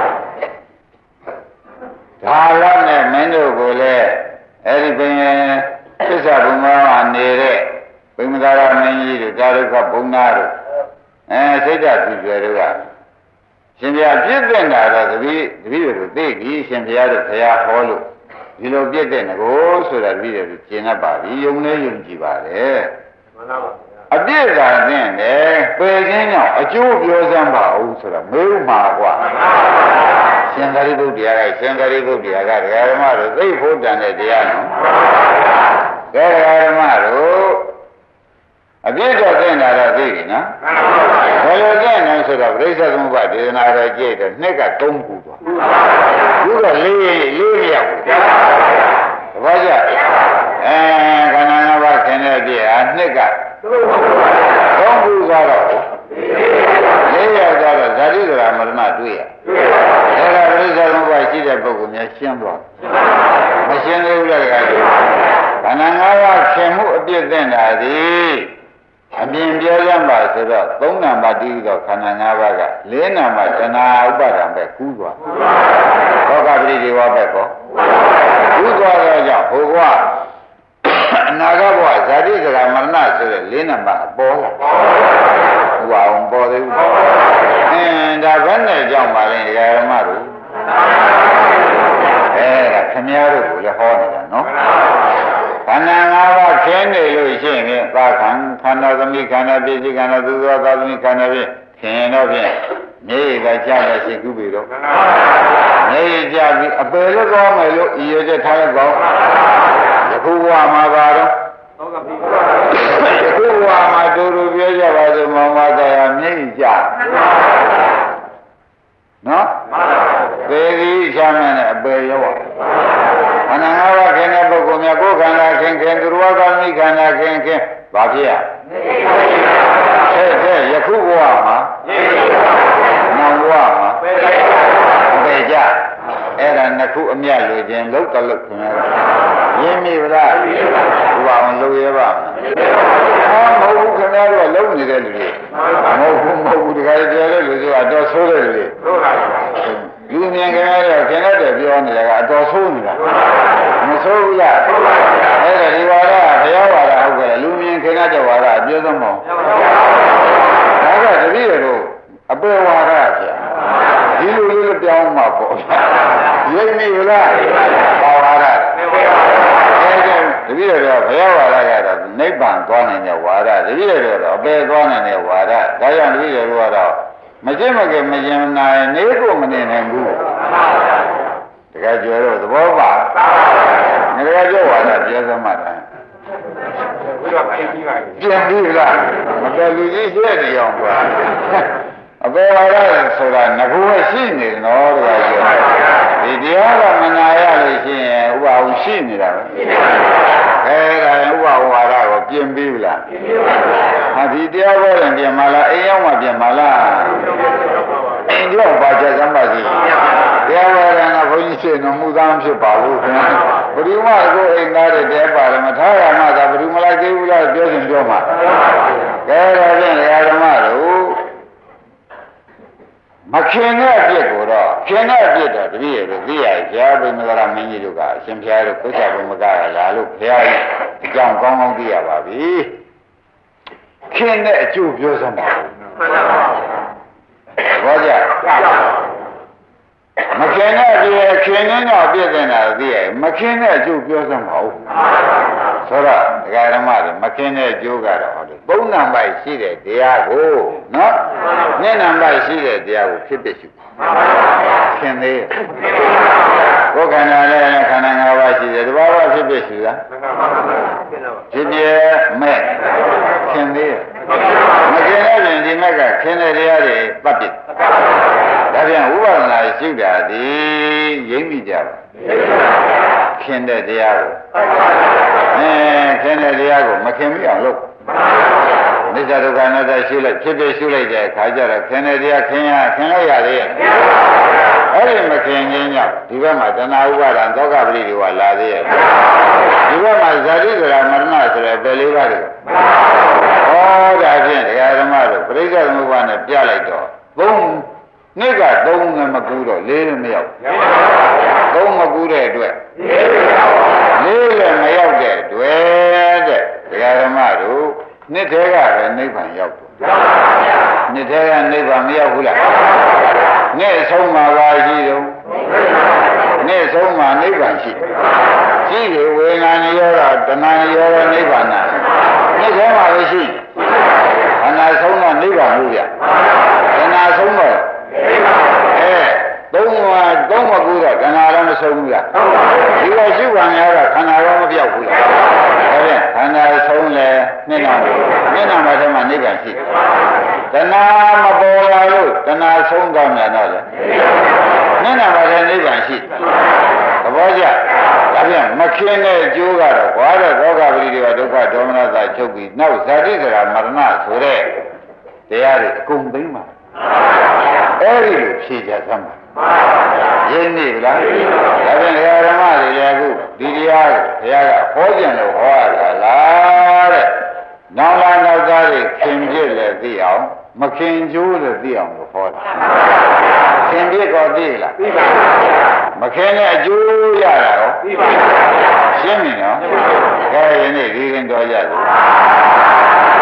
ဒါလောက်နဲ့မင်းတို့ကိုလည်းအဲ့ဒီပင်သစ္စာဘုံမှာနေတဲ့ဘိမသာရမင်းကြီးတို့ဒါရုခဘုံနာတို့အဲစိတ်ဓာတ်ပြည့်တွေကရှင်ဘုရားပြည့်တဲ့တာတော့တပည့်တပည့်တို့သိပြီရှင်ဘုရားတို့ဘုရားဟောလို့ဒီလိုပြည့်တဲ့ကိုဆိုတာတပည့်တို့ကျင်တတ်ပါပြီယုံနေယုံကြည်ပါတယ်မှန်ပါပါအပြည့်သာသင်တယ်ပယ်ခြင်းကြောင့်အကျိုးပြောစမ်းပါဦးဆိုတာမေးမှာกว่าရှင်သာရိပုတ္တရာကရှင်သာရိပုတ္တရာကဒကာဓမ္မတို့သိဖို့တန်တဲ့တရားနော်ဒကာဓမ္မတို့အပြည့်တော့သင်တာတော့သိပြီနော်ဘယ်လိုသင်လဲဆိုတော့ပရိစ္ဆေသမုပ္ပါဒေသနာတော်ကြည့်တော့နှစ်ကသုံးခုသွားခုကလေးလေးမြောက်သဘောကျအဲအဲခန္ဓာငါးပါးခင်တဲ့ပြည့်ဟာနှစ်ကသုံးခုသွားတော့လေးရကြတော့ဇာတိကရာမရဏတွေ့ရအဲ့ဒါပြိဿသမုပ္ပါရှိတဲ့ပုဂ္ဂိုလ်များရှင်းသွားမရှင်းသေးဘူးလားတခါကြီးခန္ဓာငါးပါးခင်မှုအပြည့်သိတာသည်အပြင်ပြောရမှာဆိုတော့သုံးနံပါတ်တည်းတော့ခန္ဓာ၅ပါးကလေးနံပါတ်တဏှာဥပါဒံပဲကူးသွားဘောဂပရိဒီဝပဲကောကူးသွားတော့ကြောင့်ဟိုကအနာဂတ်ဘဝဇာတိကရာမရဏဆိုတဲ့လေးနံပါတ်ပေါ်လာဟိုအောင်ပေါ်သေးဘူးအင်းဒါဘယ်နဲ့ကြောင့်ပါလဲဒကာရမတို့အဲဒါခမည်းတော်ကိုလည်းဟောနေတာနော်ခန္ဓာ၅ပါးခင်းနေလို့ရှိရင်သာခန္ခန္ဓာသမိခန္ဓာပြည့်စုံခန္ဓာသူသောသာသမိခန္ဓာဖြင့်ခင်တော့ဖြင့်မြေကကြာတဲ့ရှိကုပြီတော့မြေကြပြီးအပယ်လို့ကောင်းမယ်လို့ဤရတဲ့ထားရကောင်းယခုဘဝမှာပါတော့ယခုဘဝမှာတူတူပြောကြပါစို့မောင်မတရားမြေကြနော်သေကြီးချမ်းနဲ့အပယ်ရောခန္ဓာ၅ပါးခင်တဲ့ပုဂ္ဂိုလ်များကိုယ်ခန္ဓာခင်ခင်သူတော်ကောင်းမိခန္ဓာခင်ခင်ဘာဖြစ်ရတဲ့တဲ့ယခုဘဝမှာနောင်ဘဝမှာအပေကြအဲ့ဒါနှစ်ခုအမြတ်လိုခြင်းလုံးတလုံးခင်ဗျာရင်းမိဗလားဘုရားအောင်လုပ်ရပါမယ်ဟောမဟုတ်ဘူးခင်ဗျားတို့ကလုံးနေတဲ့လူတွေမဟုတ်ဘူးမဟုတ်ဘူးတခါတည်းလူတွေကတော့ဆိုးတဲ့လူတွေလူမြင်ခင်ဗျားတို့ခင်ဗျားတို့ပြောနေတာကအတော်ဆိုးနေတာမဆိုးဘူးလားအဲ့ဒါဒီဝါဒဘုရားဝါဒဟုတ်ကဲ့လူမြင်ခင်ဗျားတို့ဝါဒအပြည့်စုံမဟုတ်ဒါကတပည့်တို့အပေဝါဒဗျာဒီလိုလေးပြောင်းမှာပေါ့ရိပ်မိလားပါဝါဒအဲ့ဒါတပည့်တော်ဘုရားဝါဒကတော့နိဗ္ဗာန်သွားနိုင်တဲ့ဝါဒတပည့်တော်တော့အပေသွားနိုင်တဲ့ဝါဒဒါကြောင့်တပည့်တော်ကတော့မကျင့်မကမကျင်နိုင်နေကိုမနေနိုင်ဘူးတကယ်ကျော်တော့သဘောပါငါကကျော်ဝါဒပြောစမှတိုင်းပြန်ပြီးလားမတော်လူကြီးရှိတဲ့အောင်ကွာအပေဝါဒဆိုတာငကူပဲရှိနေတယ်နော်တကယ်ကျော်ဒီတရားကမနာရလို့ရှိရင်ဥပအောင်ရှိနေတာပဲအဲဒါဥပဝါဒကိုပြင်ပြီးလားဟာဒီတရားဘောရင်ပြင်မလားအိမ်ရောက်မှပြင်မလားအိမ်ရောက်ပါချက်စမ်းပါစီတရားဘောရင်ကဘုန်းကြီးရှင်တော်မူသားဖြစ်ပါဘူးခင်ဗျာဘယ်သူမှကိုအိမ်သားတဲ့တဲပါတယ်မထားရမှသာဘယ်သူမလိုက်သေးဘူးလားပြောရင်ပြောမှာကဲဒါဖြင့်ဓမ္မတို့မခင်တဲ့အပြစ်ကိုတော့ခင်တဲ့အပြစ်တော့တပည့်ရတို့သိရကြဘုရားမင်းကြီးတို့ကအရှင်ဘုရားတို့ကိုယ်စားဘုမကလာလို့ဘုရားကြီးအကြောင်းကောင်းကောင်းသိရပါပြီခင်တဲ့အကျိုးပြောစမ်းပါဘောကြမခင်တဲ့အပြစ်ခင်နေတော့ပြည့်တဲ့နာသိရမခင်တဲ့အကျိုးပြောစမ်းပါဦးဆိုတော့ဒကာဓမ္မတွေမခင်တဲ့အကျိုးကတော့ဟောတယ်သုံးနံပါတ်ရှိတဲ့တရားကိုနော်နှစ်နံပါတ်ရှိတဲ့တရားကိုဖြစ်ဖြစ်ရှုခင်သေးဘုခန္ဓာလည်းခန္ဓာ၅ပါးရှိတယ်တဘာဝဖြစ်ဖြစ်ရှုတာဖြစ်ပြမဲ့ခင်သေးမခင်တဲ့ပြင်ဒီမဲ့ကခင်တဲ့တရားတွေပတ်ပြစ်ဒါပြန်ဥပဒနာရှိတာဒီရိမ့်မိကြပါခင်တဲ့တရားကိုအဲခင်တဲ့တရားကိုမခင်မိအောင်လုပ်နိစ္စဒုက္ခအနတ္တရှုလိုက်ဖြစ်ဖြစ်ရှုလိုက်တဲ့အခါကျတော့ခင်တဲ့တရားခင်ရခင်လိုက်ရသေးရဲ့အဲ့ဒီမခင်ခြင်းကြောင့်ဒီဘက်မှာတဏှာဥပါဒံသောကပရိဒီဝလာသေးရဲ့ဒီဘက်မှာဇာတိကရာမရဏဆိုတဲ့ပယ်လေးပါးတွေဟောဒါဖြင့်တရားဓမ္မတို့ပရိစ္ဆေသမုပ္ပါဒ်နဲ့ပြလိုက်တော့သုံးနှစ်ကသုံးနဲ့မကူတော့လေးလည်းမရောက်သုံးမကူတဲ့အတွက်လေးလည်းမရောက်တဲ့အတွက်တဲ့တရားဓမ္မတို့နှစ်သေးကပဲနိဗ္ဗာန်ရောက်တယ်နှစ်သေးကနိဗ္ဗာန်မရောက်ဘူးလားနှစ်အဆုံးမှာပါရှိတော့နှစ်အဆုံးမှာနိဗ္ဗာန်ရှိရှိတယ်ဝေဒနာရောတာတဏှာရောတာနိဗ္ဗာန်နာနှစ်သေးမှာပဲရှိခန္ဓာဆုံးတော့နိဗ္ဗာန်ဟုတ်ပြတဏှာဆုံးတော့အဲသုံးမှာသုံးမကူတော့တဏှာလည်းမဆုံးဘူးလားဒီလိုရှိပါများတော့ခန္ဓာရောမပြောက်ဘူးလားဒါဖြင့်ခန္ဓာဆုံးလဲနှစ်နာနှစ်နာမှာတည်းမှာနိဗ္ဗာန်ရှိတဏှာမပေါ်လာလို့တဏှာဆုံးတော့မြန်တော့လေနှစ်နာမှာလည်းနိဗ္ဗာန်ရှိသဘောကျဒါပြန်မခင်းတဲ့အကျိုးကတော့ကွာတဲ့ဒုက္ခပရိဒီဝဒုက္ခဒေါမနသာချုပ်ပြီးနောက်ဇာတိစရာမရဏဆိုတဲ့တရားတွေအကုန်သိမ်းပါအဲ့ဒီလိုဖြေကြသမ်းပါရင်းနေလားဒါပြန်တရားဓမ္မတွေရခုဒီတရားကိုဘုရားကဟောကြံလို့ဟောရတာလားတဲ့နောင်လာနောက်သားတွေခင်ပြည့်လည်းသိအောင်မခင်ကျိုးလည်းသိအောင်လို့ဟောတာခင်ပြည့်ကောသိလားသိပါဘူးမခင်တဲ့အကျိုးရတာရောသိပါဘူးရှင်းပြီနော်ခဲရင်းနေဒီရင်တော်ရသည်